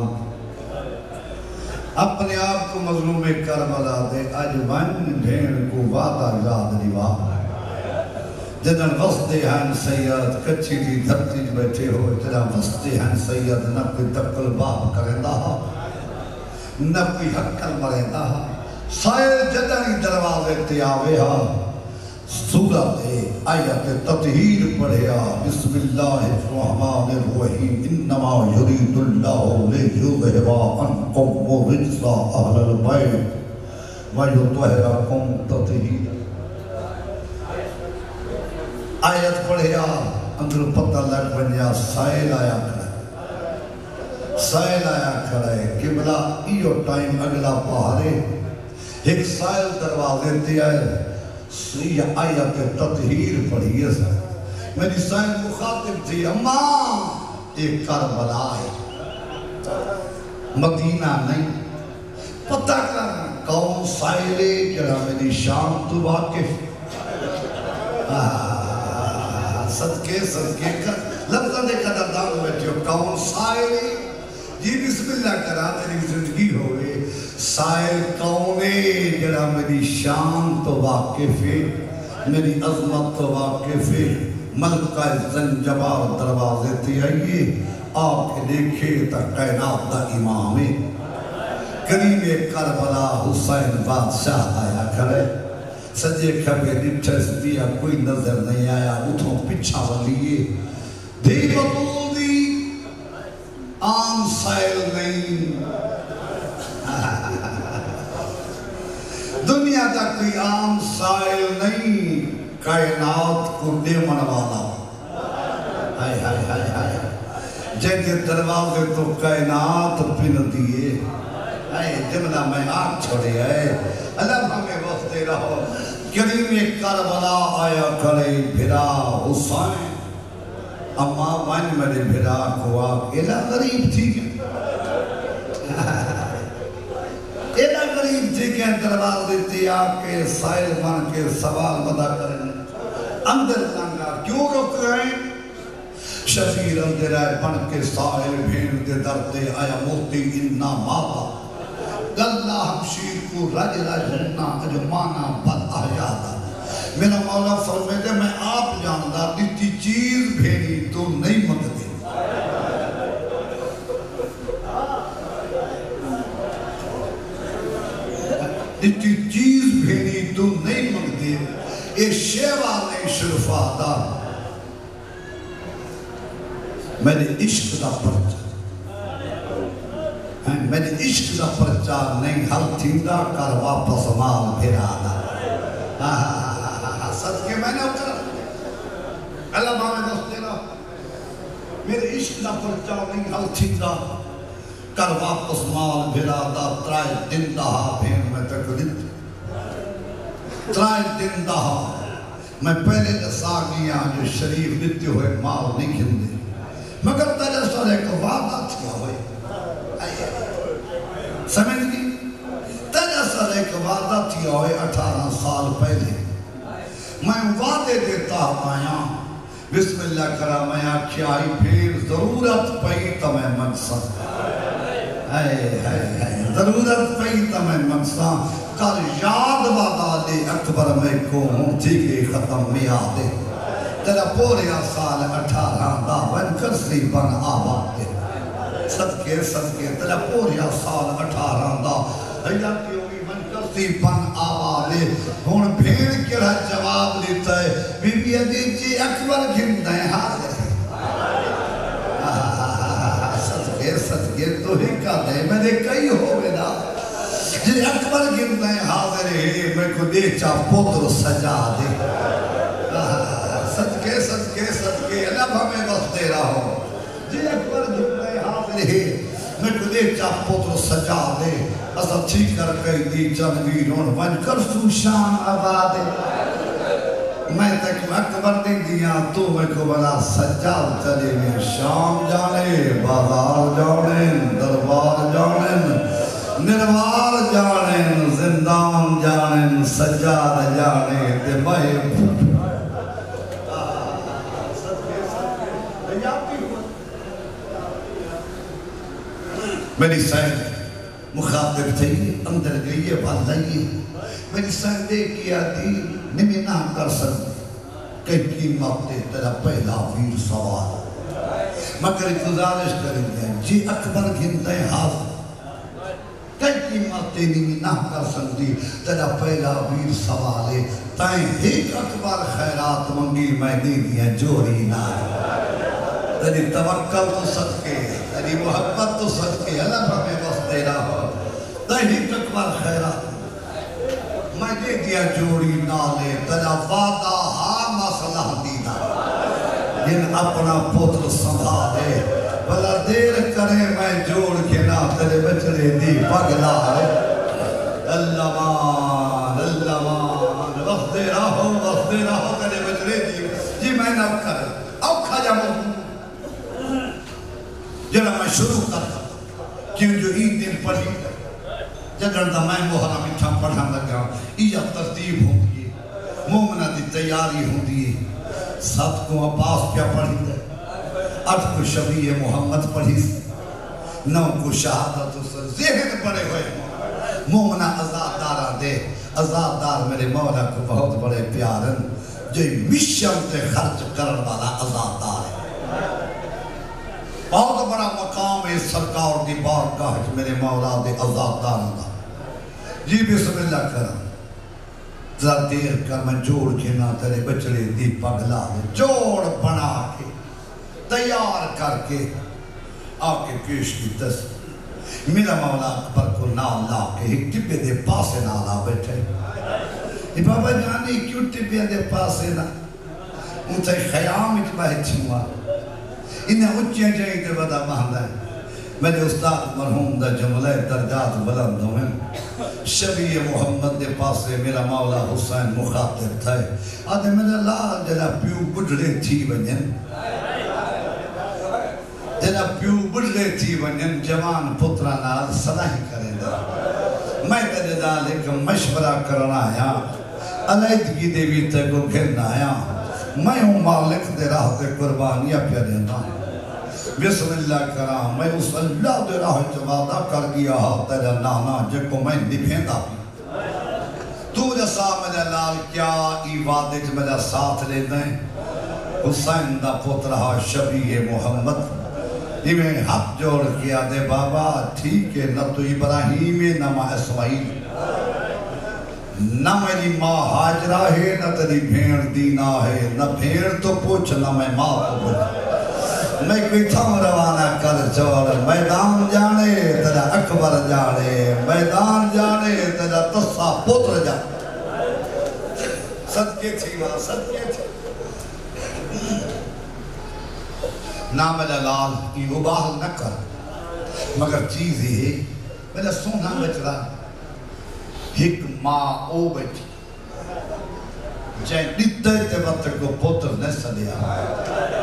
اپنے آپ کو مظلوم کربلا دے اجوان بھیڑ کو وعدہ یاد روا جنن وستے ہیں سید کچھی دی دھرتی بیٹھے ہوئے جنن وستے ہیں سید نہ کوئی دقل باب کرندہ نہ کوئی حقل مرندہ سائر جدنی دروازے تے آوے ہا سورت آیت تطہیر پڑھیا بسم اللہ الرحمن الرحیم انما یرید اللہ لیذہب عنکم الرجس اہل البیت ویطہرکم تطہیرا آیت پڑھیا اندر پتہ لگ بنیا سائل آیا کھڑا سائل آیا کھڑا ہے قبلہ ایو ٹائم اگلا پہارے ایک سائل دروازے تے آئے یہ آیت تطہیر پڑھیے سا میری سائن مخاطب تھی اماں ایک کربلا ہے مدینہ نہیں پتہ کر کون سائلے جڑا میری شام تو واقف صدقے صدقے کر لفظہ دے قدر دان بیٹھے ہو کون سائلے جی بسم اللہ کرا تیری زندگی ہوئے سائل کونے جڑا میری شان تو واقف ہے میری عظمت تو واقف ہے ملکہ زنجبار دروازے تے آئیے آپ کے دیکھے تا کائنات دا امام ہے کریم کربلا حسین بادشاہ آیا کھڑے سجے کھبے ڈٹھس دیا کوئی نظر نہیں آیا اتھوں پچھا ولیے دی بطول دی عام سائل نہیں دنیا دا کوئی عام سائل نہیں کائنات کو دیمن والا ہائے ہائے ہائے ہائے جنگے دروازے تو کائنات پن دیئے ہائے جملہ میں آگ چھوڑے آئے اللہ ہمیں وقتے رہو کریم کربلا آیا کھڑے بھرا حسین اما وائن میرے بھرا کو آگ الہ غریب تھی کہ اینا قریب تھی کہ دروازے دیتی آپ کے سائل بن کے سوال بدا کریں اندر لنگا کیوں رک رہے ہیں شفیر اندر آئے بن کے سائل بھیڑ دے درتے آیا موتی اننا ماتا گلہ ہمشیر کو رج رجنا اجمانا بد آیادا میرا مولا فرمے دے میں آپ جاندہ دیتی چیز بھیڑی تو نہیں مددے دیتی چیز بھیڑی تو نہیں مددے اے شیوہ نے شرفہ دا میرے عشق دا پرچہ میرے عشق دا پرچہ نہیں حل تھیندہ کر واپس مال بھیرا دا صدقے میں نے اترا اللہ مانے دست دے رہا میرے عشق دا پرچہ نہیں حل تھیندہ کر واپس مال بھیرا دا ترائے دن دہا بھین میں تکلیت ترائے دن دہا میں پہلے جسا گیا جو شریف دیتے ہوئے مال نہیں کھندے مگر تجھے سارے کو وعدہ تھیا ہوئے سمجھ گئی تجھے سارے کو وعدہ تھیا ہوئے اٹھارہ سال پہلے میں وعدے دیتا آیا بسم اللہ کرا میں آکھیائی پھر ضرورت پئی تو میں مقصد ہے ہے ضرورت پئی تا میں منساں کل یاد وعدہ دے اکبر میں کو ہوں تھی کہ ختم میں آدے تیرا پوریا سال اٹھارہ دا ون کرسی بن آباد دے صدقے صدقے تیرا پوریا سال اٹھارہ دا حیاتی ہوئی ون کرسی بن آباد دے ہون بھیڑ کیڑا جواب لیتا ہے بی بی عدیب جی اکبر گھن دیں حاضر صدقے صدقے تو ہی کا دے میں نے کئی ہوئے نا جی اکبر گرنا ہے حاضر ہے میں کو دے چا پتر سجا دے صدقے صدقے صدقے اللہ ہمیں بس دے رہا ہو جی اکبر گرنا ہے حاضر ہے میں کو دے چا پتر سجا دے اصلا ٹھیک کر کئی دی جنویرون ون کر سو شان آباد میں تک اکبر دے دیا تو میں کو بنا سجاد چلے میں شام جانے بازار جانے دربار جانے نروار جانے زندان جانے سجاد جانے تے بھائی میری سائن مخاطب تھی اندر گئی ہے بات لئیے میری سائن دے کیا دی نمی نہ کر سکتے کئی قیمت دے تیرا پہلا ویر سوال مگر گزارش کریں گے جی اکبر گھنتے حاضر کئی قیمت دے نمی نہ کر سکتی تیرا پہلا ویر سوال ہے تائیں ایک اکبر خیرات منگی میں دے دیا جوڑی نہ تیری توکل تو صدقے تیری محبت تو صدقے اللہ ہمیں بس دے رہا ہو تائیں ایک اکبر خیرات میں دے دیا جوڑی نالے تیرا وعدہ ہاں مسئلہ دینا جن اپنا پتر سنبھالے بلا دیر کرے میں جوڑ کے نہ تیرے بچڑے دی پگلا ہے اللہ مان اللہ مان وقت دے رہو وقت دے رہو تیرے بچڑے دی جی میں نہ کر اوکھا جا مہم جنہا میں شروع کرتا کیوں جو عید دن پڑھی جگن دا میں محرم اٹھا پڑھا لگا یہ ترتیب ہوں گی مومنہ دی تیاری ہوں گی سات کو عباس کیا پڑھی دے اٹھ کو شبیہ محمد پڑھی نو کو شہادت سر ذہن بڑے ہوئے مومنہ ازادارہ دے ازادار میرے مولا کو بہت بڑے پیارن جو مشن تے خرچ کرن والا ازادار ہے بہت بڑا مقام ہے سرکار دی بارگاہ میرے مولا دے ازادار دا جی بسم اللہ کرم ذرا دیر کر میں جوڑ کے نہ تیرے بچڑے دی پگلا دے جوڑ بنا کے تیار کر کے آکے پیش کی دس میرا مولا اکبر کو نال لا کے ایک ٹپے دے پاسے نہ لا بیٹھے یہ بابا جانی کیوں ٹپے دے پاسے نہ ان سے خیام اچ بیٹھی ہوا انہیں اچھیں جائیں دے بدا مہندہ ہے میرے استاد مرحوم دا جملہ درجات بلند ہوئے شبیہ محمد دے پاسے میرا مولا حسین مخاطب تھا آدھے میرا لال جنا پیو بڑھڑے تھی ونین جنا پیو بڑھڑے تھی ونین جوان پترہ نال صلاحی کریں دا میں تجھے دال ایک مشورہ کرنا آیا علیدگی دیوی تے کو گھرنا آیا میں ہوں مالک دے راہ تے قربانیاں پہ دینا ہوں بسم اللہ کرام میں اس اللہ دے راہ جوادہ کر گیا تیرا نانا جے کو میں نبھیندہ بھی تو جسا میرا لال کیا ای وعدے میرا ساتھ لے دیں حسین دا پترہ شبیہ محمد ہمیں ہاتھ جوڑ کیا دے بابا ٹھیک ہے نہ تو ابراہیم ہے نہ ماں اسماعیل نہ میری ماں حاجرہ ہے نہ تیری بھیڑ دینا ہے نہ بھیڑ تو پوچھ نہ میں ماں کو پوچھ میں کوئی تھم روانہ کر چھوڑ میدان جانے تیرا اکبر جانے میدان جانے تیرا تصہ پتر جانے صدقے تھی ماں صدقے تھی نہ میرا لال کی اباہ نہ کر مگر چیز ہی ہے میرا سونا بچ رہا ایک ماں او بچی جائے ڈیتے تے وقت کو پتر نے سلیا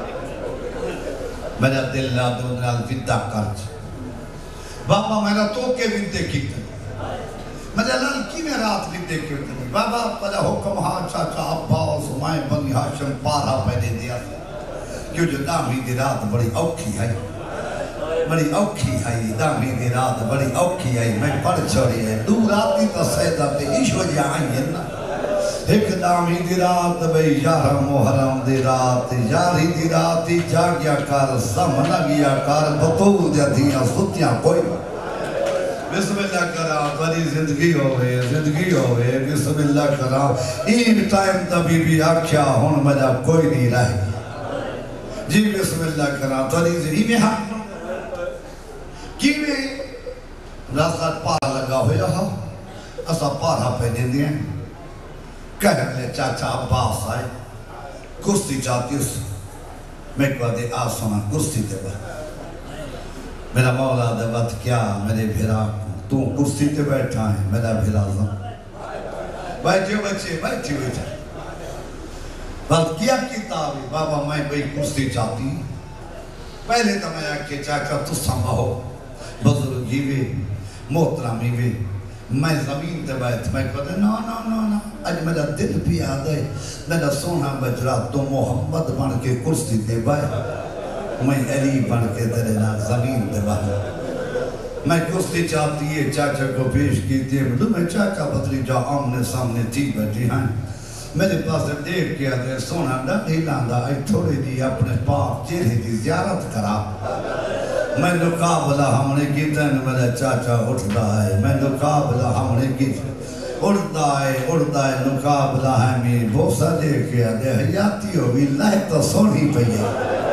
میرا دل نہ دون نال ودا کرچ بابا میرا تو کے ودے کیتے میرا لال کی میں رات ودے کیتے بابا پہلا حکم ہاں چاچا عباس مائیں بنی ہاشم پارا پہلے دیا کیوں جو دامی دی رات بڑی اوکھی ہے بڑی اوکھی آئی دامی دی رات بڑی اوکھی آئی میں پڑھ چھوڑی ہے دور آتی تو سیدہ تے ایش وجہ آئی ہے نا ایک دامی دی رات بھئی یارہ محرم دی رات یاری دی رات جاگیا کر سمنا گیا کر بطول دیا دیا ستیاں کوئی بسم اللہ کرا بڑی زندگی ہوئے زندگی ہوئے بسم اللہ کرا این ٹائم تبھی بھی آکھیا ہون مجھا کوئی نہیں رہے جی بسم اللہ کرا بڑی زندگی میں حق کی میں رازت پار لگا ہویا ہا اسا پارا پہ دے دیں کہنے لے چاچا عباس آئے کرسی چاہتی اس میں کہا دے آسانا کرسی دے با میرا مولا دے بات کیا میرے بھیرا تو کرسی تے بیٹھا ہے میرا بھیرا زم بیٹھے بچے بیٹھے بیٹھے بات کیا کتابی بابا میں بھئی کرسی چاہتی پہلے تو میں آکے چاچا تو سنبھاؤ بزرگی بھی محترامی بھی میں زمین تے بیٹھ میں کہتے نا نا نا نا آج میرا دل بھی آدھے میرا سونا بجرا تو محمد بن کے کرسی تے بیٹھ میں علی بن کے تیرے نا زمین تے بیٹھ میں کرسی چاہتی ہے چاچا کو پیش کی تھی میں چاچا بدلی جا آمنے سامنے تھی بیٹھی ہیں میرے پاس دیکھ کیا تھے سونا ڈنڈی لاندہ آئی تھوڑی دی اپنے پاک چہرے دی زیارت کرا میں نقابلہ ہم نے کیتا ہے میرا چاچا اٹھتا ہے میں نقابلہ ہم نے کیتا اڑتا ہے اڑتا ہے نقابلہ ہے میں بوسا دیکھ کیا دے حیاتی ہوگی لائے تو سونی پہ ہے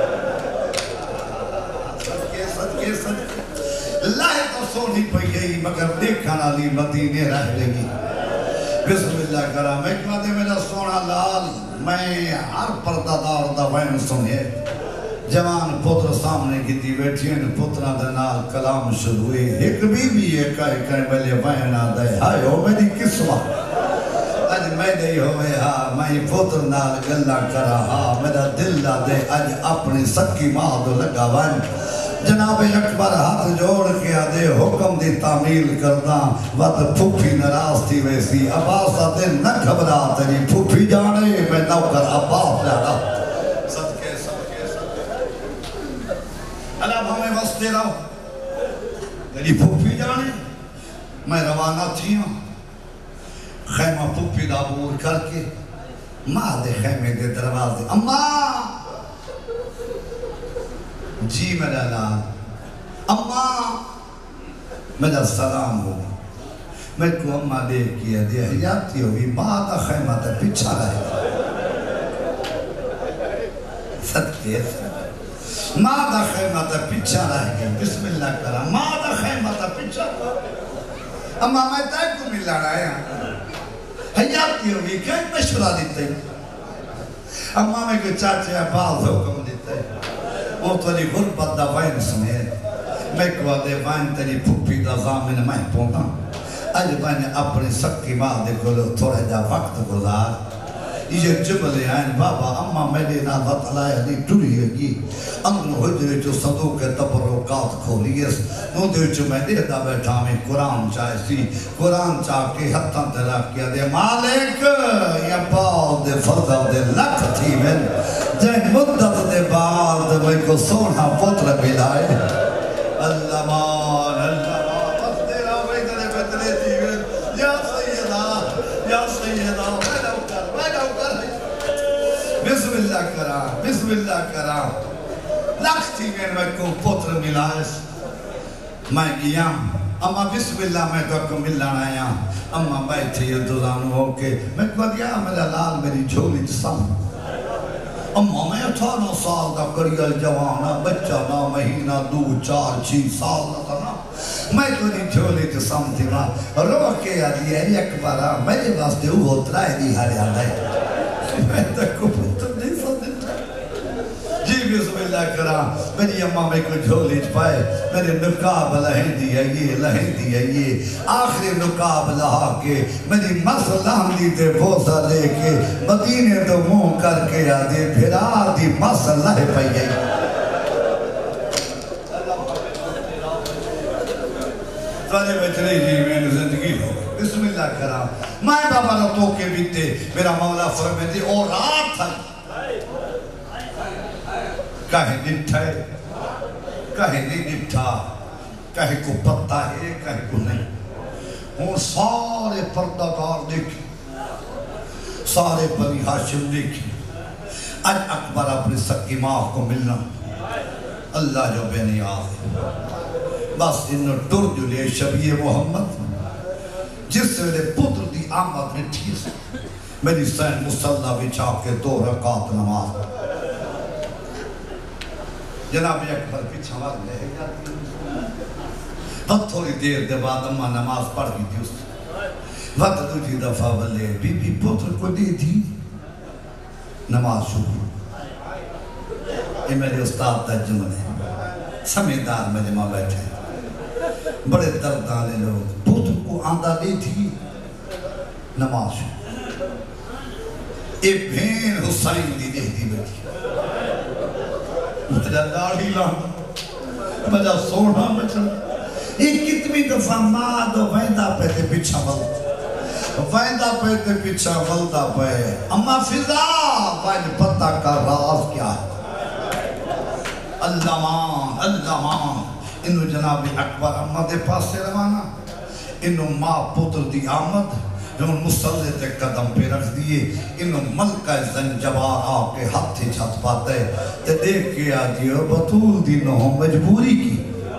صدقے صدقے صدقے لائے تو سونی پہ ہے مگر دیکھانا لی مدینے رہ لگی بسم اللہ کرا میں کہا دے میرا سونا لال میں ہر پردہ دار دا وین سنے جوان پتر سامنے کی تھی بیٹھی ہیں پترہ دنال کلام شروع ہوئی ایک بی بی ایک آئے کہیں بلے وین آدھے ہائے ہو میری کسوہ آج میں دے ہوئے ہاں میں پتر نال گلہ کرا ہاں میرا دل دے آج اپنی سکی ماں دو لگا وین جناب اکبر ہاتھ جوڑ کے آدھے حکم دی تعمیل کردہ وقت پھوپی نراز تھی ویسی عباس آدھے نہ گھبرا تیری پھوپی جانے میں نوکر عباس جانا صدقے صدقے صدقے اللہ ہمیں وستے رہو تیری پھوپی جانے میں روانہ تھی ہوں خیمہ پھوپی دابور کر کے ماں دے خیمے دے دروازے اماں جی میرا لال اماں میرا سلام ہو میں کو اماں لے کیا دے حیاتی ہوئی ماں دا خیمہ تا پچھا رہے صدقے ماں دا خیمہ تا پچھا رہے بسم اللہ کرا ماں دا خیمہ تا پچھا رہے اماں میں تے کو ملا رہا ہے حیاتی ہوئی کہیں مشورہ دیتے اماں میں کو چاچے عباس حکم دیتے وہ تری غربت دا وین سنے میں کو آدھے وین تری پھوپی دا زامن میں پونتا آج وین اپنی سکی ماں دے کھولو تھوڑے جا وقت گزار یہ جبلے آئین بابا اممہ میرے ناظت علیہ علی ٹوری ہے گی انگن حجرے جو صدوق تبرکات کھولیس نو دے جو میں دے دا بیٹھا میں قرآن چاہے سی قرآن چاہ کے حتاں تیرا کیا دے مالک یا باؤ دے فرضہ دے لکھ تھی میں جن مدت دے بعد میں کو سونا پتر ملائے اللہ مان اللہ مان بس تیرا ویدنے بدلے تھی میں یا سیدہ یا سیدہ میں نو کر میں نو کر بسم اللہ کرا بسم اللہ کرا لکھ تھی میں کو پتر ملائے میں گیا اما بسم اللہ میں تو کو ملانا آیا اما بیٹھے یہ دوزانو ہو کے میں کو دیا میرا لال میری جھولی جسام اما میں اٹھارہ سال دا کریل جوانا بچہ نا مہینہ دو چار چھ سال دا نا میں تو نہیں جھولی جسام تھی ماں رو کے آدھی ہے یک بارا میرے واسطے وہ ترائے دی ہارے آدھائی میں تک کو پتر نہیں ساتھ جی بسم اللہ کرا میری اممہ میں کو جھولی پائے میرے نقاب لہندی ہے یہ لہندی ہے یہ آخری نقاب لہا کے میری مسلح دی تے بوسا لے کے مدینے تو منہ کر کے آدھے پھرا دی مسلح پہ گئی تارے بچنے جی میری زندگی ہو بسم اللہ کرا میں بابا رتوں کے بیتے میرا مولا فرمے دی اور رات تھا کہیں نٹھائے کہیں نہیں ڈٹھا کہیں کو پتہ ہے کہیں کو نہیں ہوں سارے پردگار دیکھیں سارے بنی ہاشم دیکھیں اج اکبر اپنی سکی ماں کو ملنا اللہ جو بے نیاز ہے بس انہوں ٹر جو لے شبیہ محمد جس سے میرے پتر دی آمد نے ٹھیس میری سین مسلح بچھا کے دو رکعت نماز جناب اکبر پیچھا وقت لے جاتی اب تھوڑی دیر دے بعد اماں نماز پڑھ گئی تھی اس وقت دوجی دفعہ بلے بی بی پتر کو دی تھی نماز شروع یہ میرے استاد ترجمہ نے سمیدار میں جمع بیٹھے بڑے دردانے لوگ پتر کو آندہ دی تھی نماز شروع ایک بھین حسین دی دے دی بیٹھی مجھے داڑھی لانا مجھے سونا بچنا ایک کتنی دفعہ ماں دو ویندہ پہ تے پیچھا بلد ویندہ پہ تے پیچھا بلدہ پہ اما فضا وین پتہ کا راز کیا ہے اللہ مان اللہ مان انہوں جناب اکبر اما دے پاس سے روانہ انہوں ماں پتر دی آمد انہوں مسلح تے قدم پہ رکھ دیئے انہوں ملکہ زنجبار آکے ہاتھ تھی چھت پاتے تے دیکھ کے آجی اور بطول دینوں مجبوری کی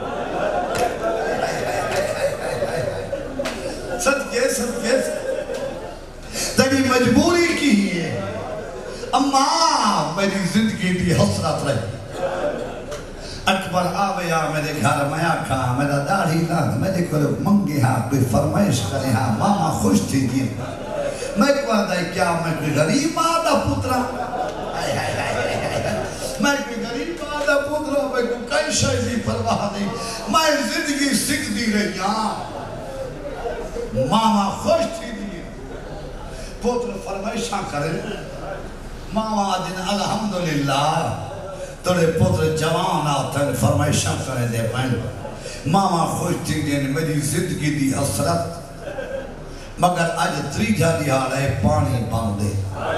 صدقے صدقے تیری مجبوری کی ہے اماں میری زندگی دی حسرت رہی اکبر آوے آ میرے گھر میں آکھا میرا داڑھی لانگ میرے کو منگے ہاں کوئی فرمائش کرے ہاں ماما خوش تھی دی میں کہا دائی کیا میں کوئی غریب آدھا پترا میں کوئی غریب آدھا پترا میں کوئی کئی شایدی پرواہ نہیں میں زندگی سکھ دی رہی ہاں ماما خوش تھی دی پتر فرمائشاں کرے ماما دن الحمدللہ توڑے پتر جوان آتن فرمائشاں کرے دے پائن ماما خوش تھی دین میری زندگی دی حسرت مگر آج تریجہ دیا رہے پانی باندے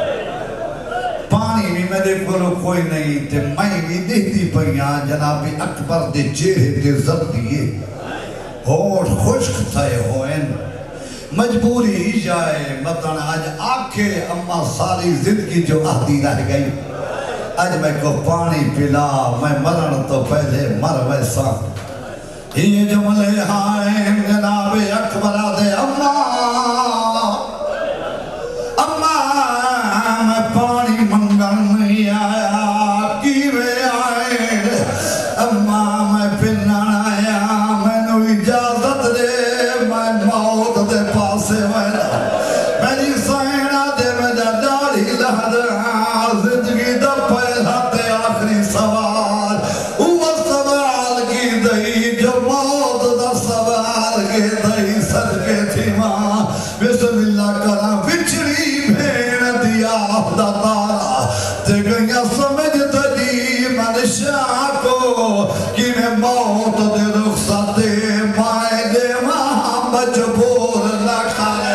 پانی بھی میرے کلو کوئی نہیں تے میں بھی دیکھ دی پہیاں جنابی اکبر دے چہرے دے زد دیئے ہوش خشک تھے ہوئن مجبوری ہی جائے مطلب آج آنکھیں اما ساری زندگی جو آدھی رہ گئی آج میں کو پانی پلا میں مرن تو پہلے مر ویسا یہ جملے ہائیں جناب اکبر دے اما اما میں پانی منگن نہیں آیا کیوے آئے اما میں پنن آیا میں نو اجازت دے میں موت دے پاسے میرا میری سائنہ دے میرا داڑھی لہد زندگی دا پہلا تے آخری سوال وہ سوال کی دئی جو موت دا سوال کی دئی سر کے تھی ماں بسم اللہ کرا بچڑی بھین دیا دا تارا تے گئیا سمجھ تجی منشاہ کو کہ میں موت دے رخصت دے مائے دے ماں مجبور نہ کھائے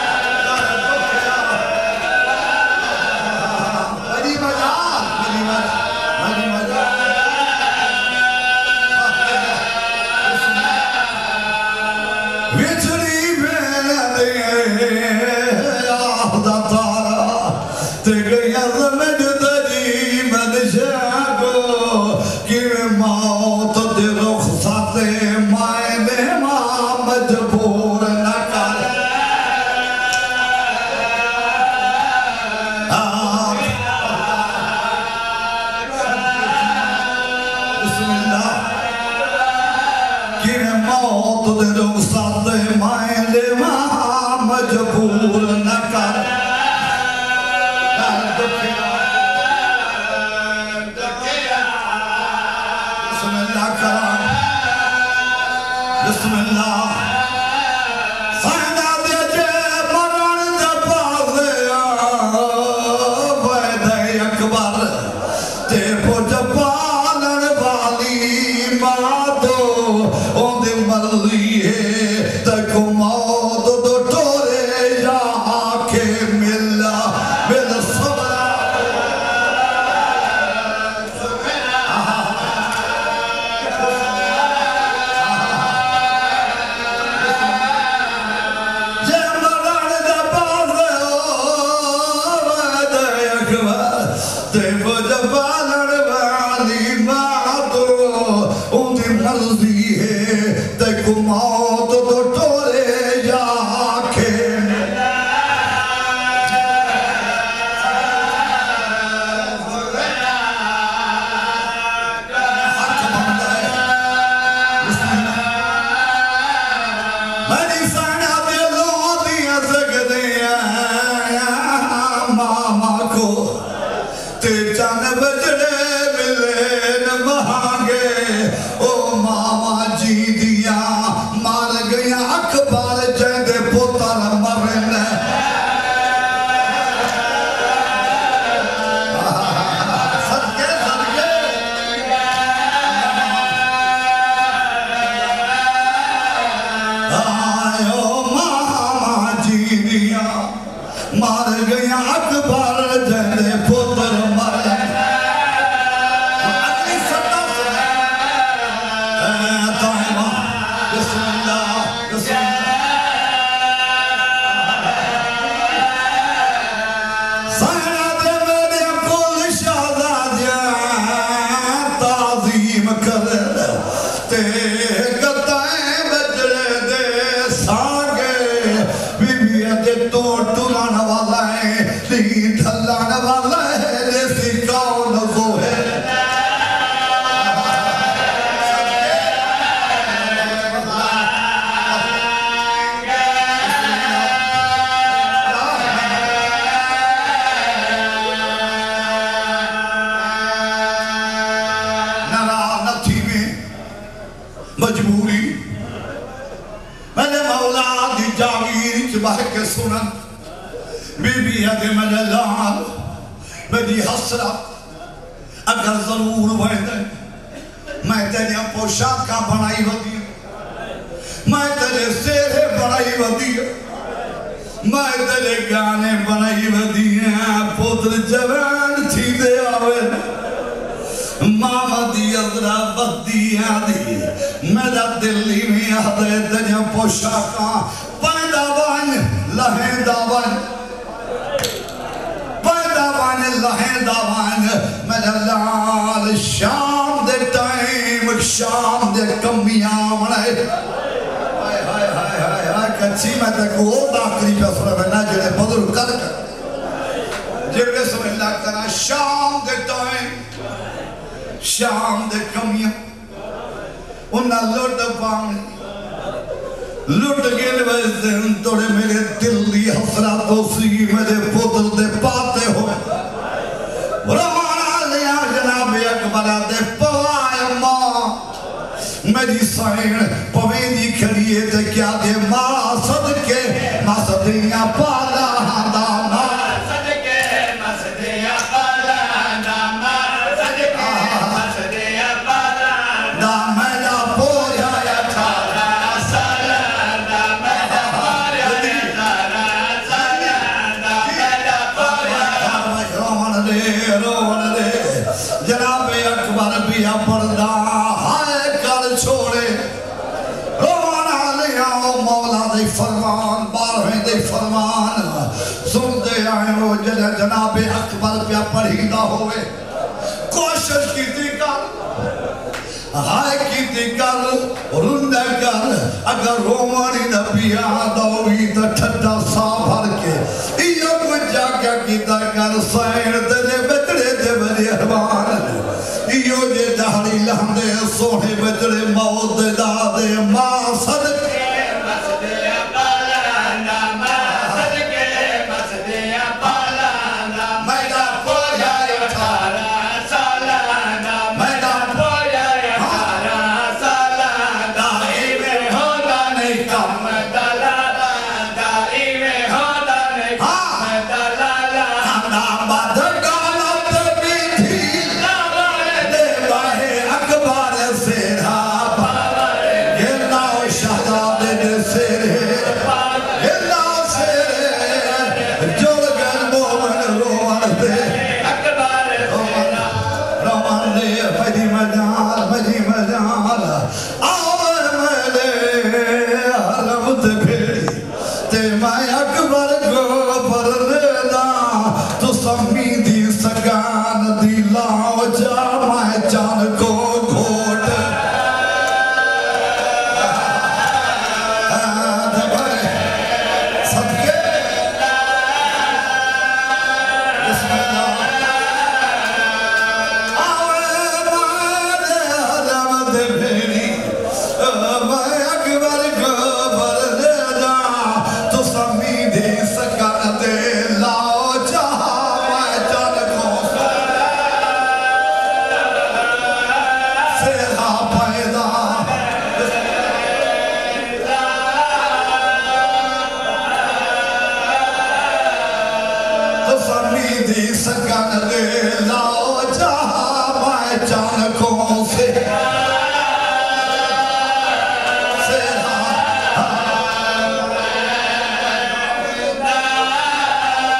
بسم اللہ سائنہ دے جے مرن دے پاسے ویدے اکبر تے پوچھ پالن والی ماں تو اون دے مرضی ہے مار گیا اکبر جندے پتر مر اگلی سطح سے طائبہ بسم اللہ بسم اللہ سہرہ دے میرے کل شہزادیاں تعظیم کر تے گتائیں بجرے دے سانگے بی بی دے تو ٹران والا ہے تین دھلان والا ہے جیسی کون کو ہے مجبوری میں نے مولا دی جاگیر چباہ کے سنن بی بی ہے میں لال میری حسرت اگر ضرور ویدے میں تیرے پوشاکہ بنائی ودی میں تیرے سیرے بنائی ودی میں تیرے گانے بنائی ودی پتر جوان تھی دے آوے ماما دی ادرا بدی آدھی میرا دلی میں آدھے تجھے پوشاکا پیدا بان لہیں داوان پیدا بان لہیں داوان میرا لال شام دے ٹائم شام دے کمیاں منائے ہائے ہائے ہائے ہائے ہائے کچھی میں تک وہ داکری پہ سنے میں نہ جڑے بدر کر کر جب بسم اللہ کرا شام دے ٹائم شام دے کمیاں انہاں لوٹ پاؤں لوٹ گئے ویسے توڑے میرے دل دی حسرات و سی میرے پتر دے پاتے ہوئے روانا لیا جناب اکبر دے پوائے ماں میری سائن پویدی کھڑیے تے کیا دے ماں صدقے ماں صدقیاں پالا ہاندہ ماں جناب اکبر بھی پردہ ہائے کر چھوڑے روانا لے آؤ مولا دے فرمان بارہویں دے فرمان سن دے آئے وہ جناب اکبر پہ پڑھیدہ ہوئے کوشش کی تھی کر ہائے کی تھی کر رندہ کر اگر رومانی نبی آدھوئی تا ٹھٹا سا بھر کے یہ کچھ جا کیا کی تا کر سائن تجھے بچڑے دے بڑی احوان یہ جے دہڑی لہندے سوڑے بچڑے موت دا دے ماں صدقے مسدے پالانا ماں صدقے مسدے پالانا میڈا پویا اٹھارہ سالانا میڈا پویا اٹھارہ سالانا دائی میں ہوتا نہیں کم دلالا دائی میں ہوتا نہیں کم دلالا نام بدگانا تبی تھی دے باہے اکبر سیرہ یہ ناؤ شہداد دے سیرے یہ ناؤ سیرے جوڑ گل مومن روان دے روان دے مجی مجال مجی مجال آوے میلے حرم دے بھیڑی تے میں اکبر کو پر ریدہ تو سمی دی سگان دی لاؤ جا میں جان کو گھوٹ صدقے بسم اللہ آوے میرے حرم دے بھیڑی میں اکبر کو پر ریدہ تو سمی دی سگان دے لاؤ جا میں جان کو سیرہ پیدا تو سمی دی سگان دے لاؤ جا میں جان کو سیرہ سیرہ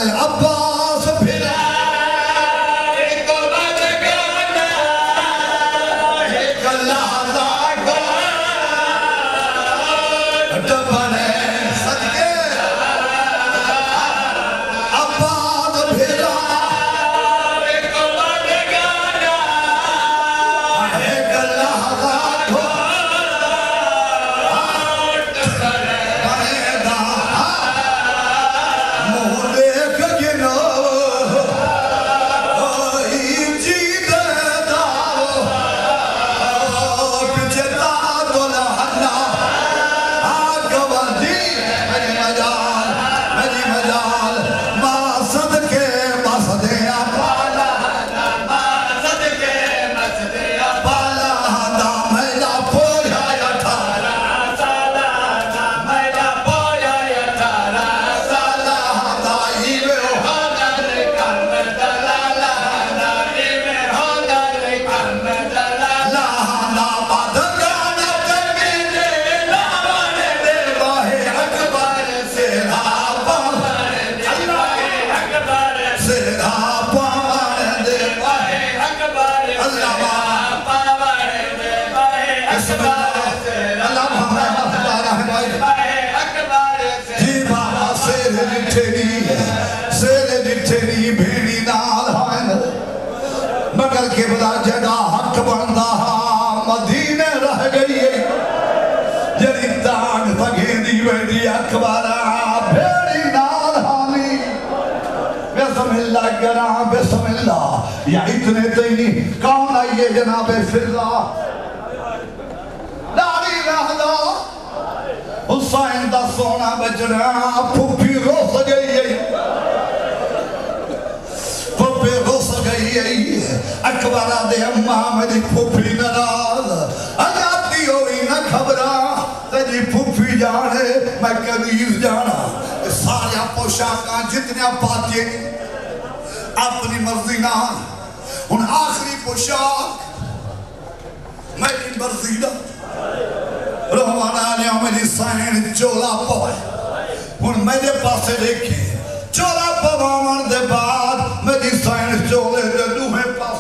عباس پھرا ایک بد گانا ایک لحظہ ڈبنے صدقے عباس پھرا ایک بد گانا ایک لحظہ مگر کے بلا جگہ حق بندہ مدینے رہ گئی جنی تاگ تگیں دی بیٹی اکبارا بھیڑی نال حامی بسم اللہ کرام بسم اللہ یا اتنے تینی کون آئیے جناب فرزا داری رہ دا حسین دا سونا بجنا پھوپی روس گئی اکبرہ دے اممہ میری پھوپی نراز آجاتی ہوئی نہ کھبرا تیری پھوپی جانے میں کنیز جانا سارے پوشاکاں جتنے پاتے اپنی مرضی نہ ان آخری پوشاک میری مرضی نہ رحمانہ نے میری سائن چولا پوائے ان میرے پاسے دیکھیں چولا پوامن دے بعد میری سائن چولے دے دوہے پاس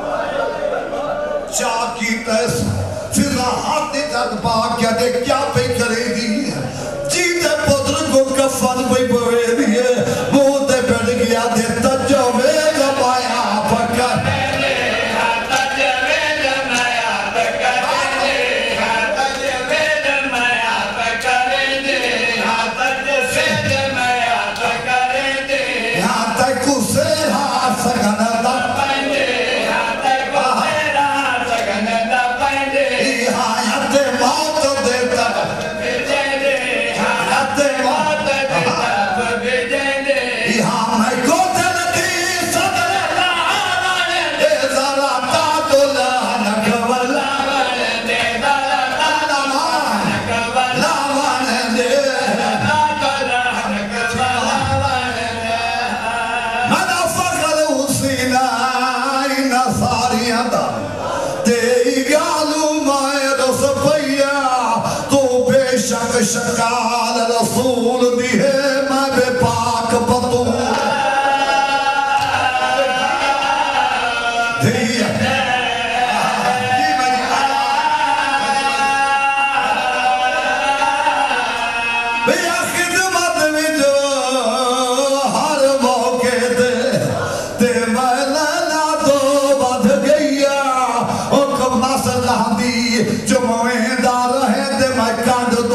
چاہ کی تیس پھر راحت نے جد پاک کیا دے کیا پہ کرے دی جیتے پتر کو کفن پہ پوے دیئے بہتے بیٹھ گیا دے تجو میں جمایا پکر شکال رسول دی ہے میں بے پاک بطول دیا بیا خدمت میں جو ہر موقع دے تے میں لینا تو بدھ گیا حکم مسئلہ دی جو مویندہ رہے تے میں کانڈ دو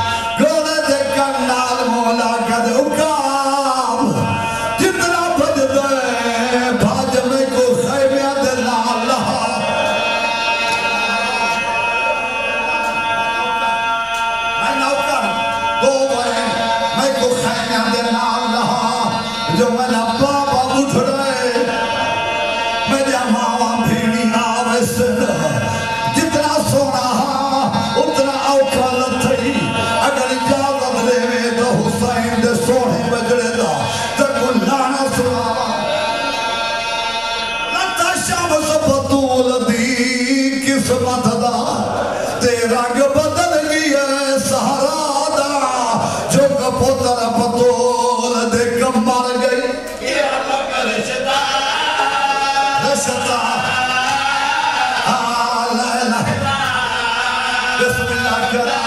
جتنا بجد قسمت دا تے رنگ بدل گیا سہارا دا جو کپوتر پتول دے کم مر گئی یہ لوگ رشتہ رشتہ لا الہ بسم اللہ کرا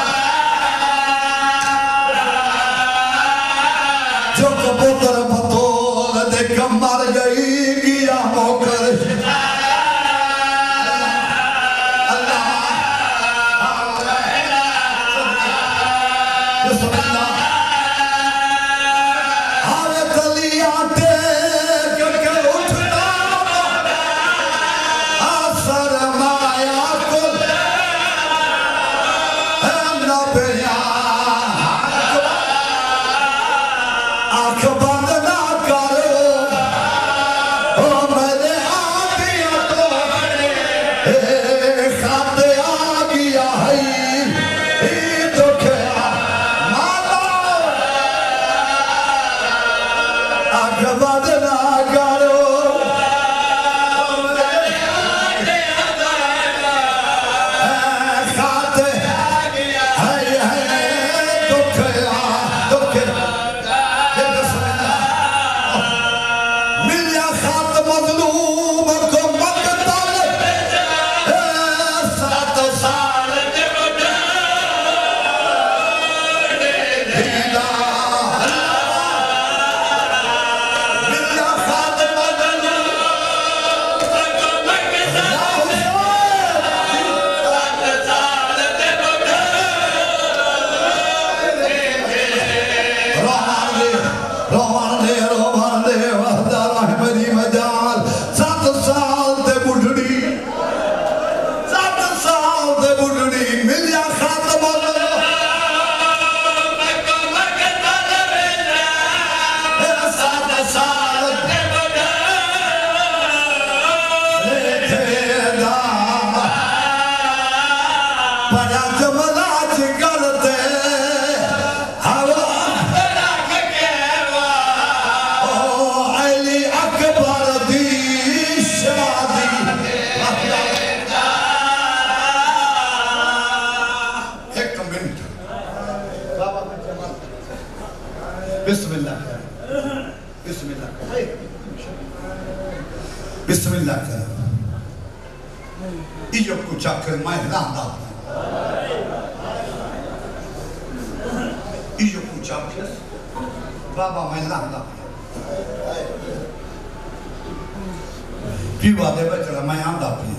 جو کبوتر پتول دے کم مر گئی گیا موکر اللہ بسم اللہ آئے کلیاں ٹیک کے اٹھنا آسر مایا کل آنکھ بند نہ کرو او میرے آدیا تو خط آ گیا ہے تو کیا مالا آنکھ بند نہ کرو بسم اللہ بسم اللہ بسم اللہ کر ایو کچھ آکر میں راندہ ایو کچھ آکر بابا میں راندہ پیوا دے بچڑا میں آندہ پی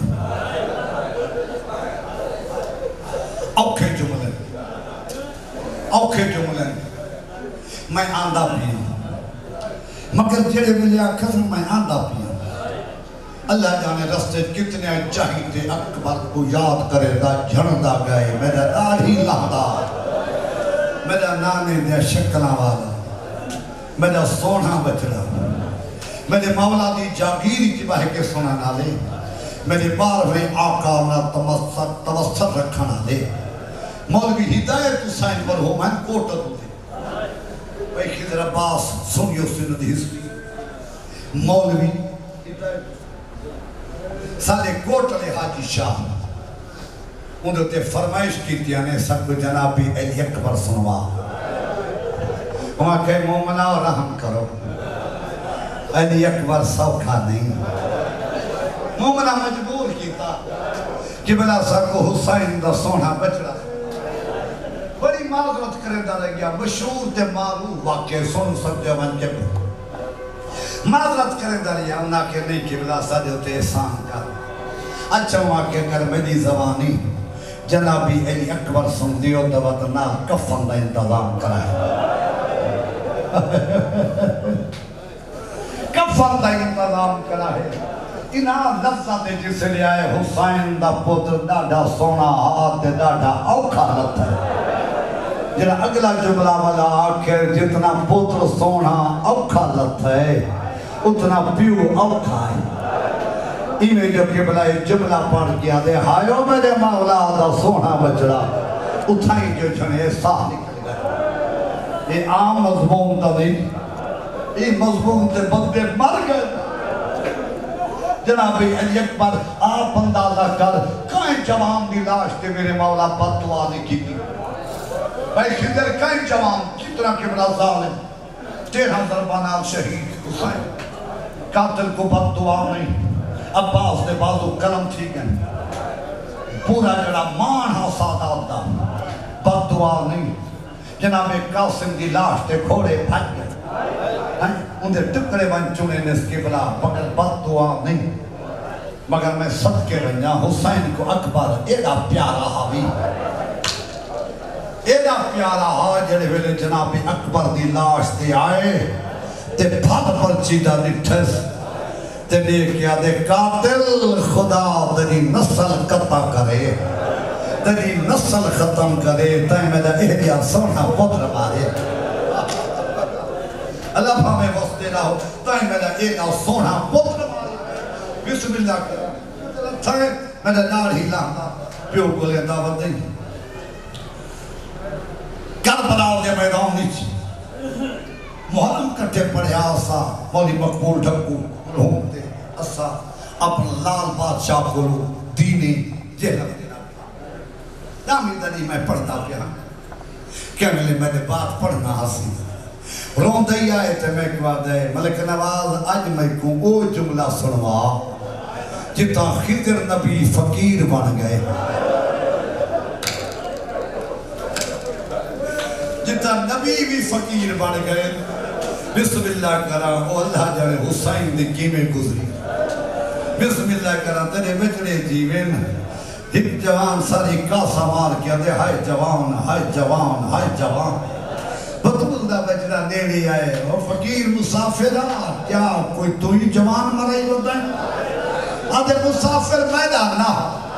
اوکھے جملے اوکھے جملے میں آندہ پیا مگر جڑے ملے آکھر میں آندہ پیا اللہ جانے رستے کتنے چاہیے اکبر کو یاد کرے دا جھڑندہ گئے میرا داڑھی لہدا میرا نانے دے شکلہ والا میرا سونا بچڑا میرے مولا دی جاگیری کی باہے کے سونا نہ لے میرے بارہویں آقا میں توسط رکھنا لے مولوی ہدایت حسین پر ہو میں کوٹر ہوتے بھائی خضر عباس سنیو سنت ہسٹری مولوی سالے کوٹلے حاجی شاہ انہوں تے فرمائش کی تیانے سب جنابی علی اکبر سنوا وہاں کہ مومنہ اور رحم کرو علی اکبر سوکھا نہیں مومنہ مجبور کیتا کہ بلا سکو حسین دا سونا بچڑا بڑی معذرت کرے دا رہ گیا مشہور تے معروف واقع سن سب جوان کے معذرت کرے دا رہ گیا انہا کہ نہیں کہ بلا سجو تے احسان کر اچھا وہاں کہ کر میری زبانی جنابی علی اکبر سن دیو دواتنا کفن دا انتظام کرائے کفن دا انتظام کرائے انہاں لفظہ دے جسے لے آئے حسین دا پتر ڈاڈا سونا ہاتھ ڈاڈا اوکھا لت ہے جنہاں اگلا جملہ والا آکھر جتنا پتر سونا اوکھا لت ہے اتنا پیو اوکھا ہے ایمیں جو کہ بلائے جملہ پڑھ کیا دے ہائیو میرے مولا دا سونا بچڑا اتھائی جو جھنے ساہ نکل گئے یہ عام مضمون دا نہیں یہ مضمون تے بندے مر گئے جناب علی اکبر آپ اندازہ کر کائیں جوان دی لاش تے میرے مولا بد دعا نہیں کی تھی بھائی خضر کئی جوان کتنا قبلہ ظالم تیرہ ضربانات شہید حسین قاتل کو بد دعا نہیں عباس دے بازو کرم تھی گئے پورا جڑا مان ہاں سادات دا بد دعا نہیں جناب قاسم دی لاش تے گھوڑے بھج گئے ان دے ٹکڑے بن چنے نے اس قبلہ مگر بد دعا نہیں مگر میں صدقے رہنا حسین کو اکبر ایڈا پیارا حاوی ایڈا پیارا ہا جڑے ویلے جناب اکبر دی لاش تے آئے تے بھد پرچی دا نٹھس تے دیکھیا دے قاتل خدا تیری نسل قطع کرے تیری نسل ختم کرے تائیں میں دا اہدیا سونا پتر مارے اللہ ہمیں وستے رہو تائیں میں دا اہدیا سونا پتر مارے بسم اللہ کرو تائیں میں دا نار ہی لانا پیو کو لے دعوت دیں کربلا دے میدان نیچ محرم کٹے پڑے آسا مولی مقبول ڈھکو روم دے اسا اپنا لال بادشاہ کو دینی جہلم دینا نامی دنی میں پڑھتا پیا کہ ملے میں نے بات پڑھنا حسی روم دے آئے تے میں کوا دے ملک نواز آج میں کو او جملہ سنوا جتا خضر نبی فقیر بن گئے جتا نبی بھی فقیر بن گئے بسم اللہ کرا او اللہ جانے حسین دی کیمیں گزری بسم اللہ کرا تیرے بچڑے جیوین ایک جوان ساری کاسا مار کیا دے ہائے جوان ہائے جوان ہائے جوان بطول دا بچڑا نیڑی آئے اور فقیر مسافرہ کیا کوئی تو ہی جوان مرائی ہوتا ہے آدھے مسافر میدان نہ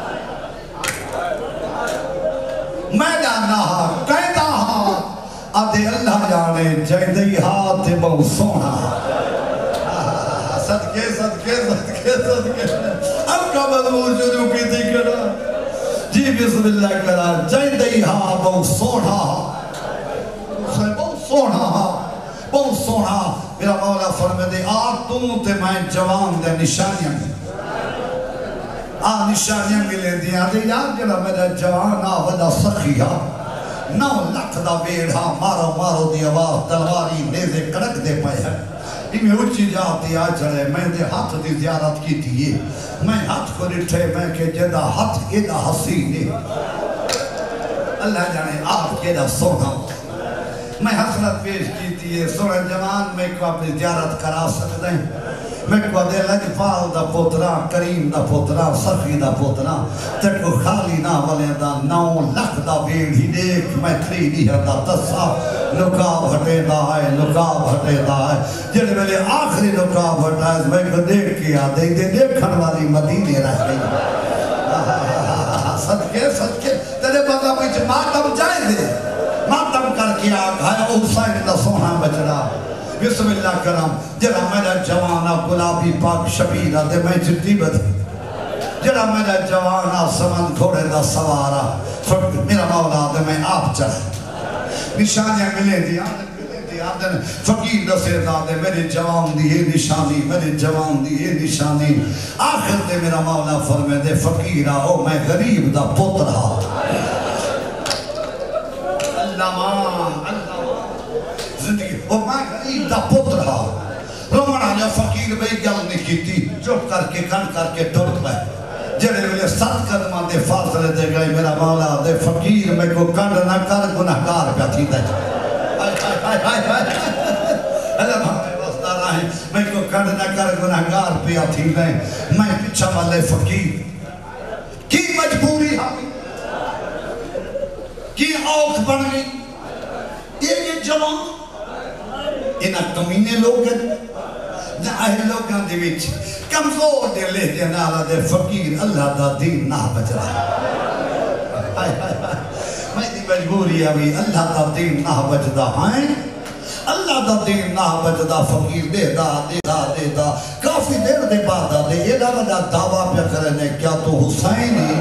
میدان نہ قیدہ ہاں آدھے اللہ جانے جائدہی ہاتھ بہو سونا صدقے صدقے صدقے صدقے اب کا مضمون شروع کی تھی کرا جی بسم اللہ کرا جائدہی ہاتھ بہو سونا بہو سونا بہو سونا میرا مولا فرمے دے آر تم تے میں جوان دے نشانیاں آ نشانیاں ملے دیا دے یاد جڑا میرا جوان آ ودا سخیہ نو لکھ دا بیڑھا مارو مارو دی آواز تلواری نیزے کڑک دے پائے ہیں انہیں اچھی جاتی آ چڑے میں دے ہاتھ دی زیارت کی تھی میں ہاتھ کو رٹھے میں کہ جدہ ہاتھ ایدہ حسینے اللہ جانے آپ کیدہ سونا میں حسرت پیش کی تھی سونا جوان میں کو اپنی زیارت کرا سکتے ہیں میں کو دے لجفال دا پوترا کریم دا پوترا سخی دا پوترا تکو خالی نہ والے دا نو لکھ دا بیڑی دیکھ میں تری نہیں دا تسا نکاب ہٹے دا ہے نکاب ہٹے دا ہے جن میں لے آخری نکاب ہٹا ہے میں کو دیکھ کیا دے دے دیکھن والی مدینے رہ گئی صدقے صدقے تیرے بغا بیچ ماتم جائے دے ماتم کر کے آگ ہے حسین دا سونا بچڑا بسم اللہ کرام جڑا میرا جوانا گلابی پاک شبیرہ دے میں جدی بدھ جڑا میرا جوانا سمن گھوڑے دا سوارا میرا مولا دے میں آپ چڑھا نشانیاں ملے دی آدھن ملے دی آدھن فقیر دا سیدہ دے میرے جوان دی یہ نشانی میرے جوان دی یہ نشانی آخر دے میرا مولا فرمے دے فقیرہ او میں غریب دا پوترہ اللہ مان اللہ زندگی اور میں غریب دا پتر ہا رومنا جو فقیر بے گل نہیں کی تھی چپ کر کے کن کر کے ٹوٹ گئے جڑے ملے سات قدمہ دے فاصلے دے گئے میرا مولا دے فقیر میں کو کنڈ نہ کر گناہگار پہ تھی دے اللہ ہمیں واسطہ رہے میں کو کنڈ نہ کر گناہگار پہ تھی دے میں پچھا والے فقیر کی مجبوری ہمیں کی اوکھ بڑھ گئی یہ جوان انہاں کمینے لوگ ہیں جائے لوگاں دے وچ کمزور دے لے دے نالا دے فقیر اللہ دا دین نہ بچ رہا میں دی مجبوری آوی اللہ دا دین نہ بچ دا ہیں اللہ دا دین نہ بچ دا فقیر دے دا دے دا دے دا کافی دیر دے بعد دا دے یہ دا دا دعویٰ پہ کرنے کیا تو حسینی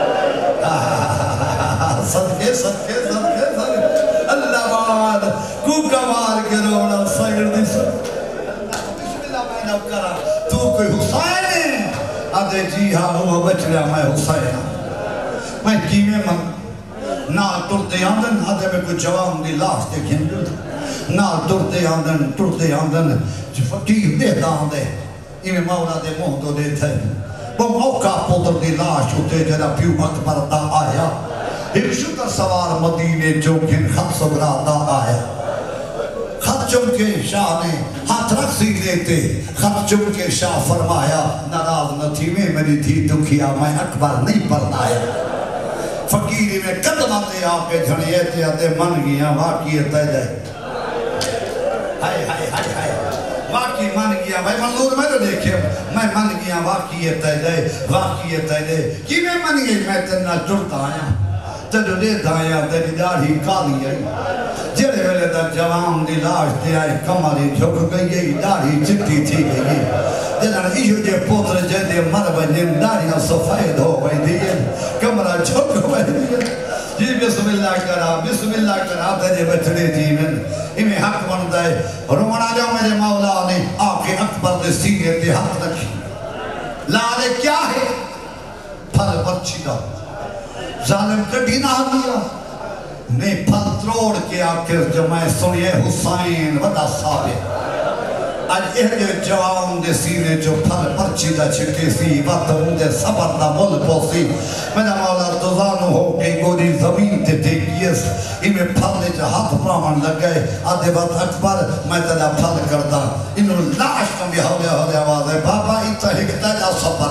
صدقے صدقے صدقے صدقے اللہ بار کوکا مار کے رونا سیر دی سب بسم اللہ میں نو کرا تو کوئی حسین آدھے جی ہاں وہ بچ رہا میں حسین میں کیویں من نال ٹرتے آندن آدھے میں کوئی جوان دی لاش دے گھنجل نال ٹرتے آندن ٹرتے آندن فقیر دے داندے ایویں مولا دے منہ تو دے تھے وہ موقع پتر دی لاش ہوتے جڑا پیو اکبر دا آیا ایک شتر سوار مدینے جو گھن خط سگرا دا آیا خط چم کے شاہ نے ہاتھ رکھ سی لیتے خط چم کے شاہ فرمایا ناراض نہ تھی میں میری تھی دکھیا میں اکبر نہیں پردایا فقیری میں قدمہ دے آکے جھڑیے تے آدھے من گیا واقعی تے دے ہائے ہائے ہائے ہائے واقعی من گیا بھائی منظور میں تو دیکھے میں من گیا واقعی تے دے واقعی تے دے کی میں من گئی میں تنہ جڑتا آیا تنہ دے دایا تنہ داڑھی کالی آئی جڑے ویلے دا جوان دی لاش تے آئے کماری جھک گئی ہے داڑھی چٹی تھی گئی جنہاں ایشو جے پوتر جے مر بنجن داڑیاں سفید ہو گئی دیئے کمرہ جھک گئی دیئے جی بسم اللہ کرا بسم اللہ کرا تجھے بچڑے جیون ہمیں حق بنتا ہے رومنا جاؤ میرے مولا نے آکے اکبر دے سینے تے حق رکھی لالے کیا ہے پھل پرچی دا ظالم کٹی نہ دیا نے پھل تروڑ کے آکر جو میں سنیے حسین ودا صاحب آج ایک جوان دے سینے جو پھل پرچی دا چھٹے سی وقت مجھے صبر دا مل پوسی میرا مولا دوزانو ہو کے گوری زمین تے ٹیکیس انہیں پھل دے جو ہاتھ پرامن لگ گئے آدھے بات اکبر میں تجھا پھل کردا انہوں لاش کم بھی ہو گیا ہو گیا آواز ہے بابا ایتا ہکتا جا صبر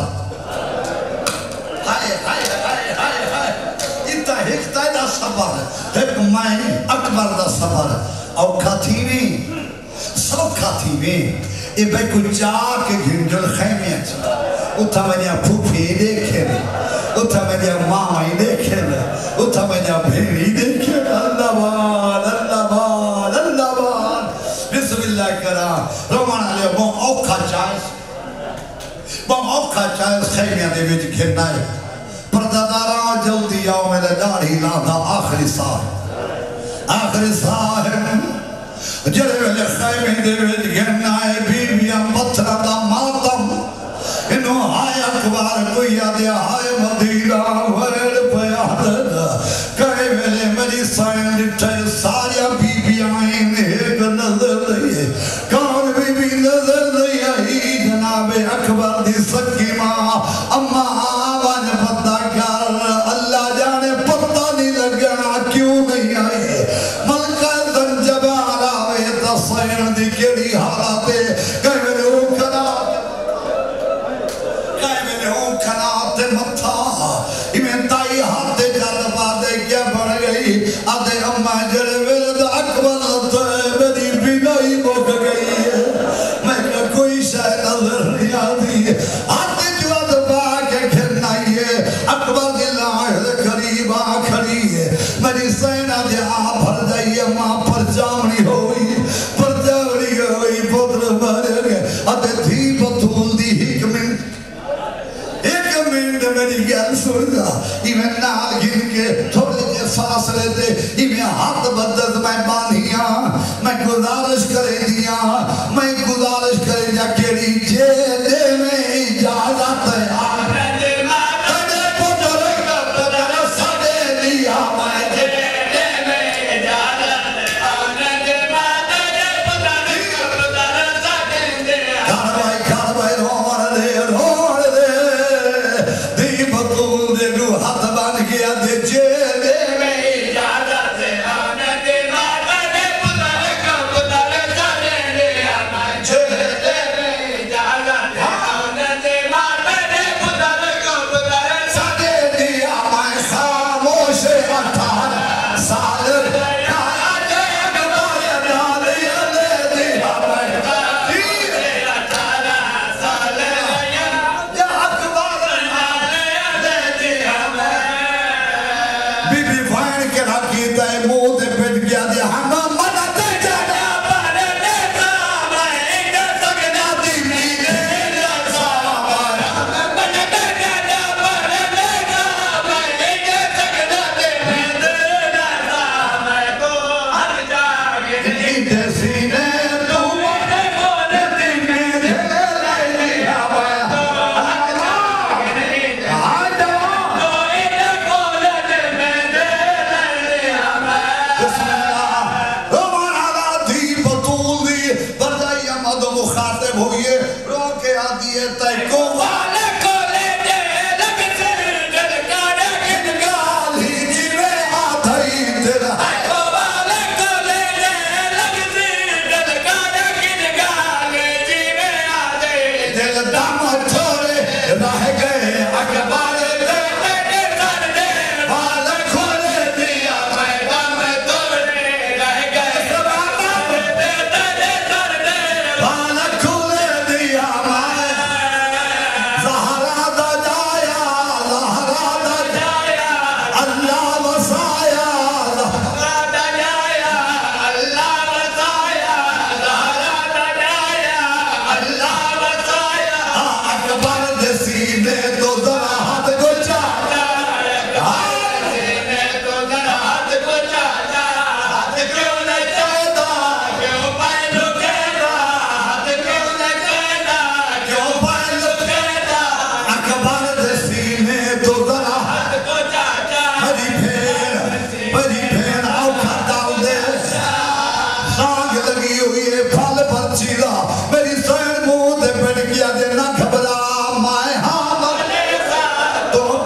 ہائے ہائے ہائے ہائے ہائے ایتا ہکتا جا صبر ایک میں اکبر دا صبر او کھاتیویں سوکھا تھی میں اے بھائی کو چاہ کے گھنجل خیمیاں چھا اتھا میں پھوپھی دیکھے لے اتھا میں مامائی دیکھے لے اتھا میں بھیڑی دیکھے لے اللہ بان اللہ بان اللہ بان بسم اللہ کرا رومانا لے وہ اوکھا چاہیس وہ اوکھا چاہیس خیمیاں دے ویچ گھننا ہے پردادارا جلدی آؤ میں داڑھی لاندھا آخری ساہ آخری ساہ ہے جڑے ویلے خیمے دے ویچ گھننا ہے بیویاں پتھرہ دا ماتم انہوں ہائے اکبار کوئی آدھیا ہائے مدینہ ویڑ پیادد کہے ویلے میری سائن لٹھے ساریا بیویاں انہیں ایک نظر دئیے کون بی بی نظر دئیے جناب اکبر دی سکی ماں اما آوان پتہ کر اللہ جانے پتہ نہیں لگنا کیوں نہیں آئے ملکہ زنجبان آوے تصین دی کیڑی حالاتے کہے میں نے ہوں کنات کہے میں نے ہوں کنات متھا ہمیں تائی ہاتھے جات بادے کیا بڑھ گئی آدھے اممہ جڑے ولد اکبر تو میری بینائی موک گئی ہے میں نے کوئی شاید نظر نہیں آدھی آدھے جو ادبا کے گھرنائی ہے اکبر دی لاش قریب آ کھڑی ہے میری سینہ دے آ بھر جائیے ماں پر جاونی ہوئی پر جاونی ہوئی پتر مارے گئے آدھے دھی بطول دی ایک منٹ ایک منٹ میری گیل سن جا ایمیں نال گن کے تھوڑے جے فاصلے دے ایمیں ہاتھ بدد میں بانیاں میں گزارش کرے دیا میں گزارش کرے جا کیڑی جے دے میں اجازت ہے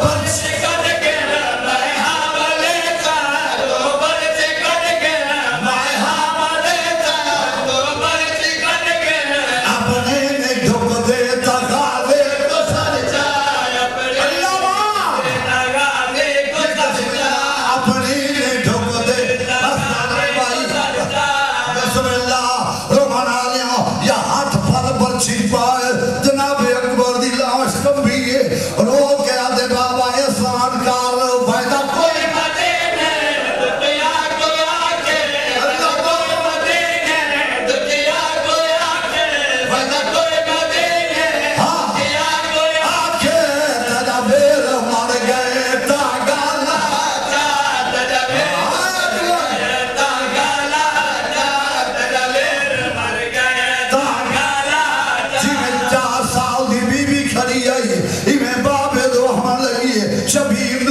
شبیر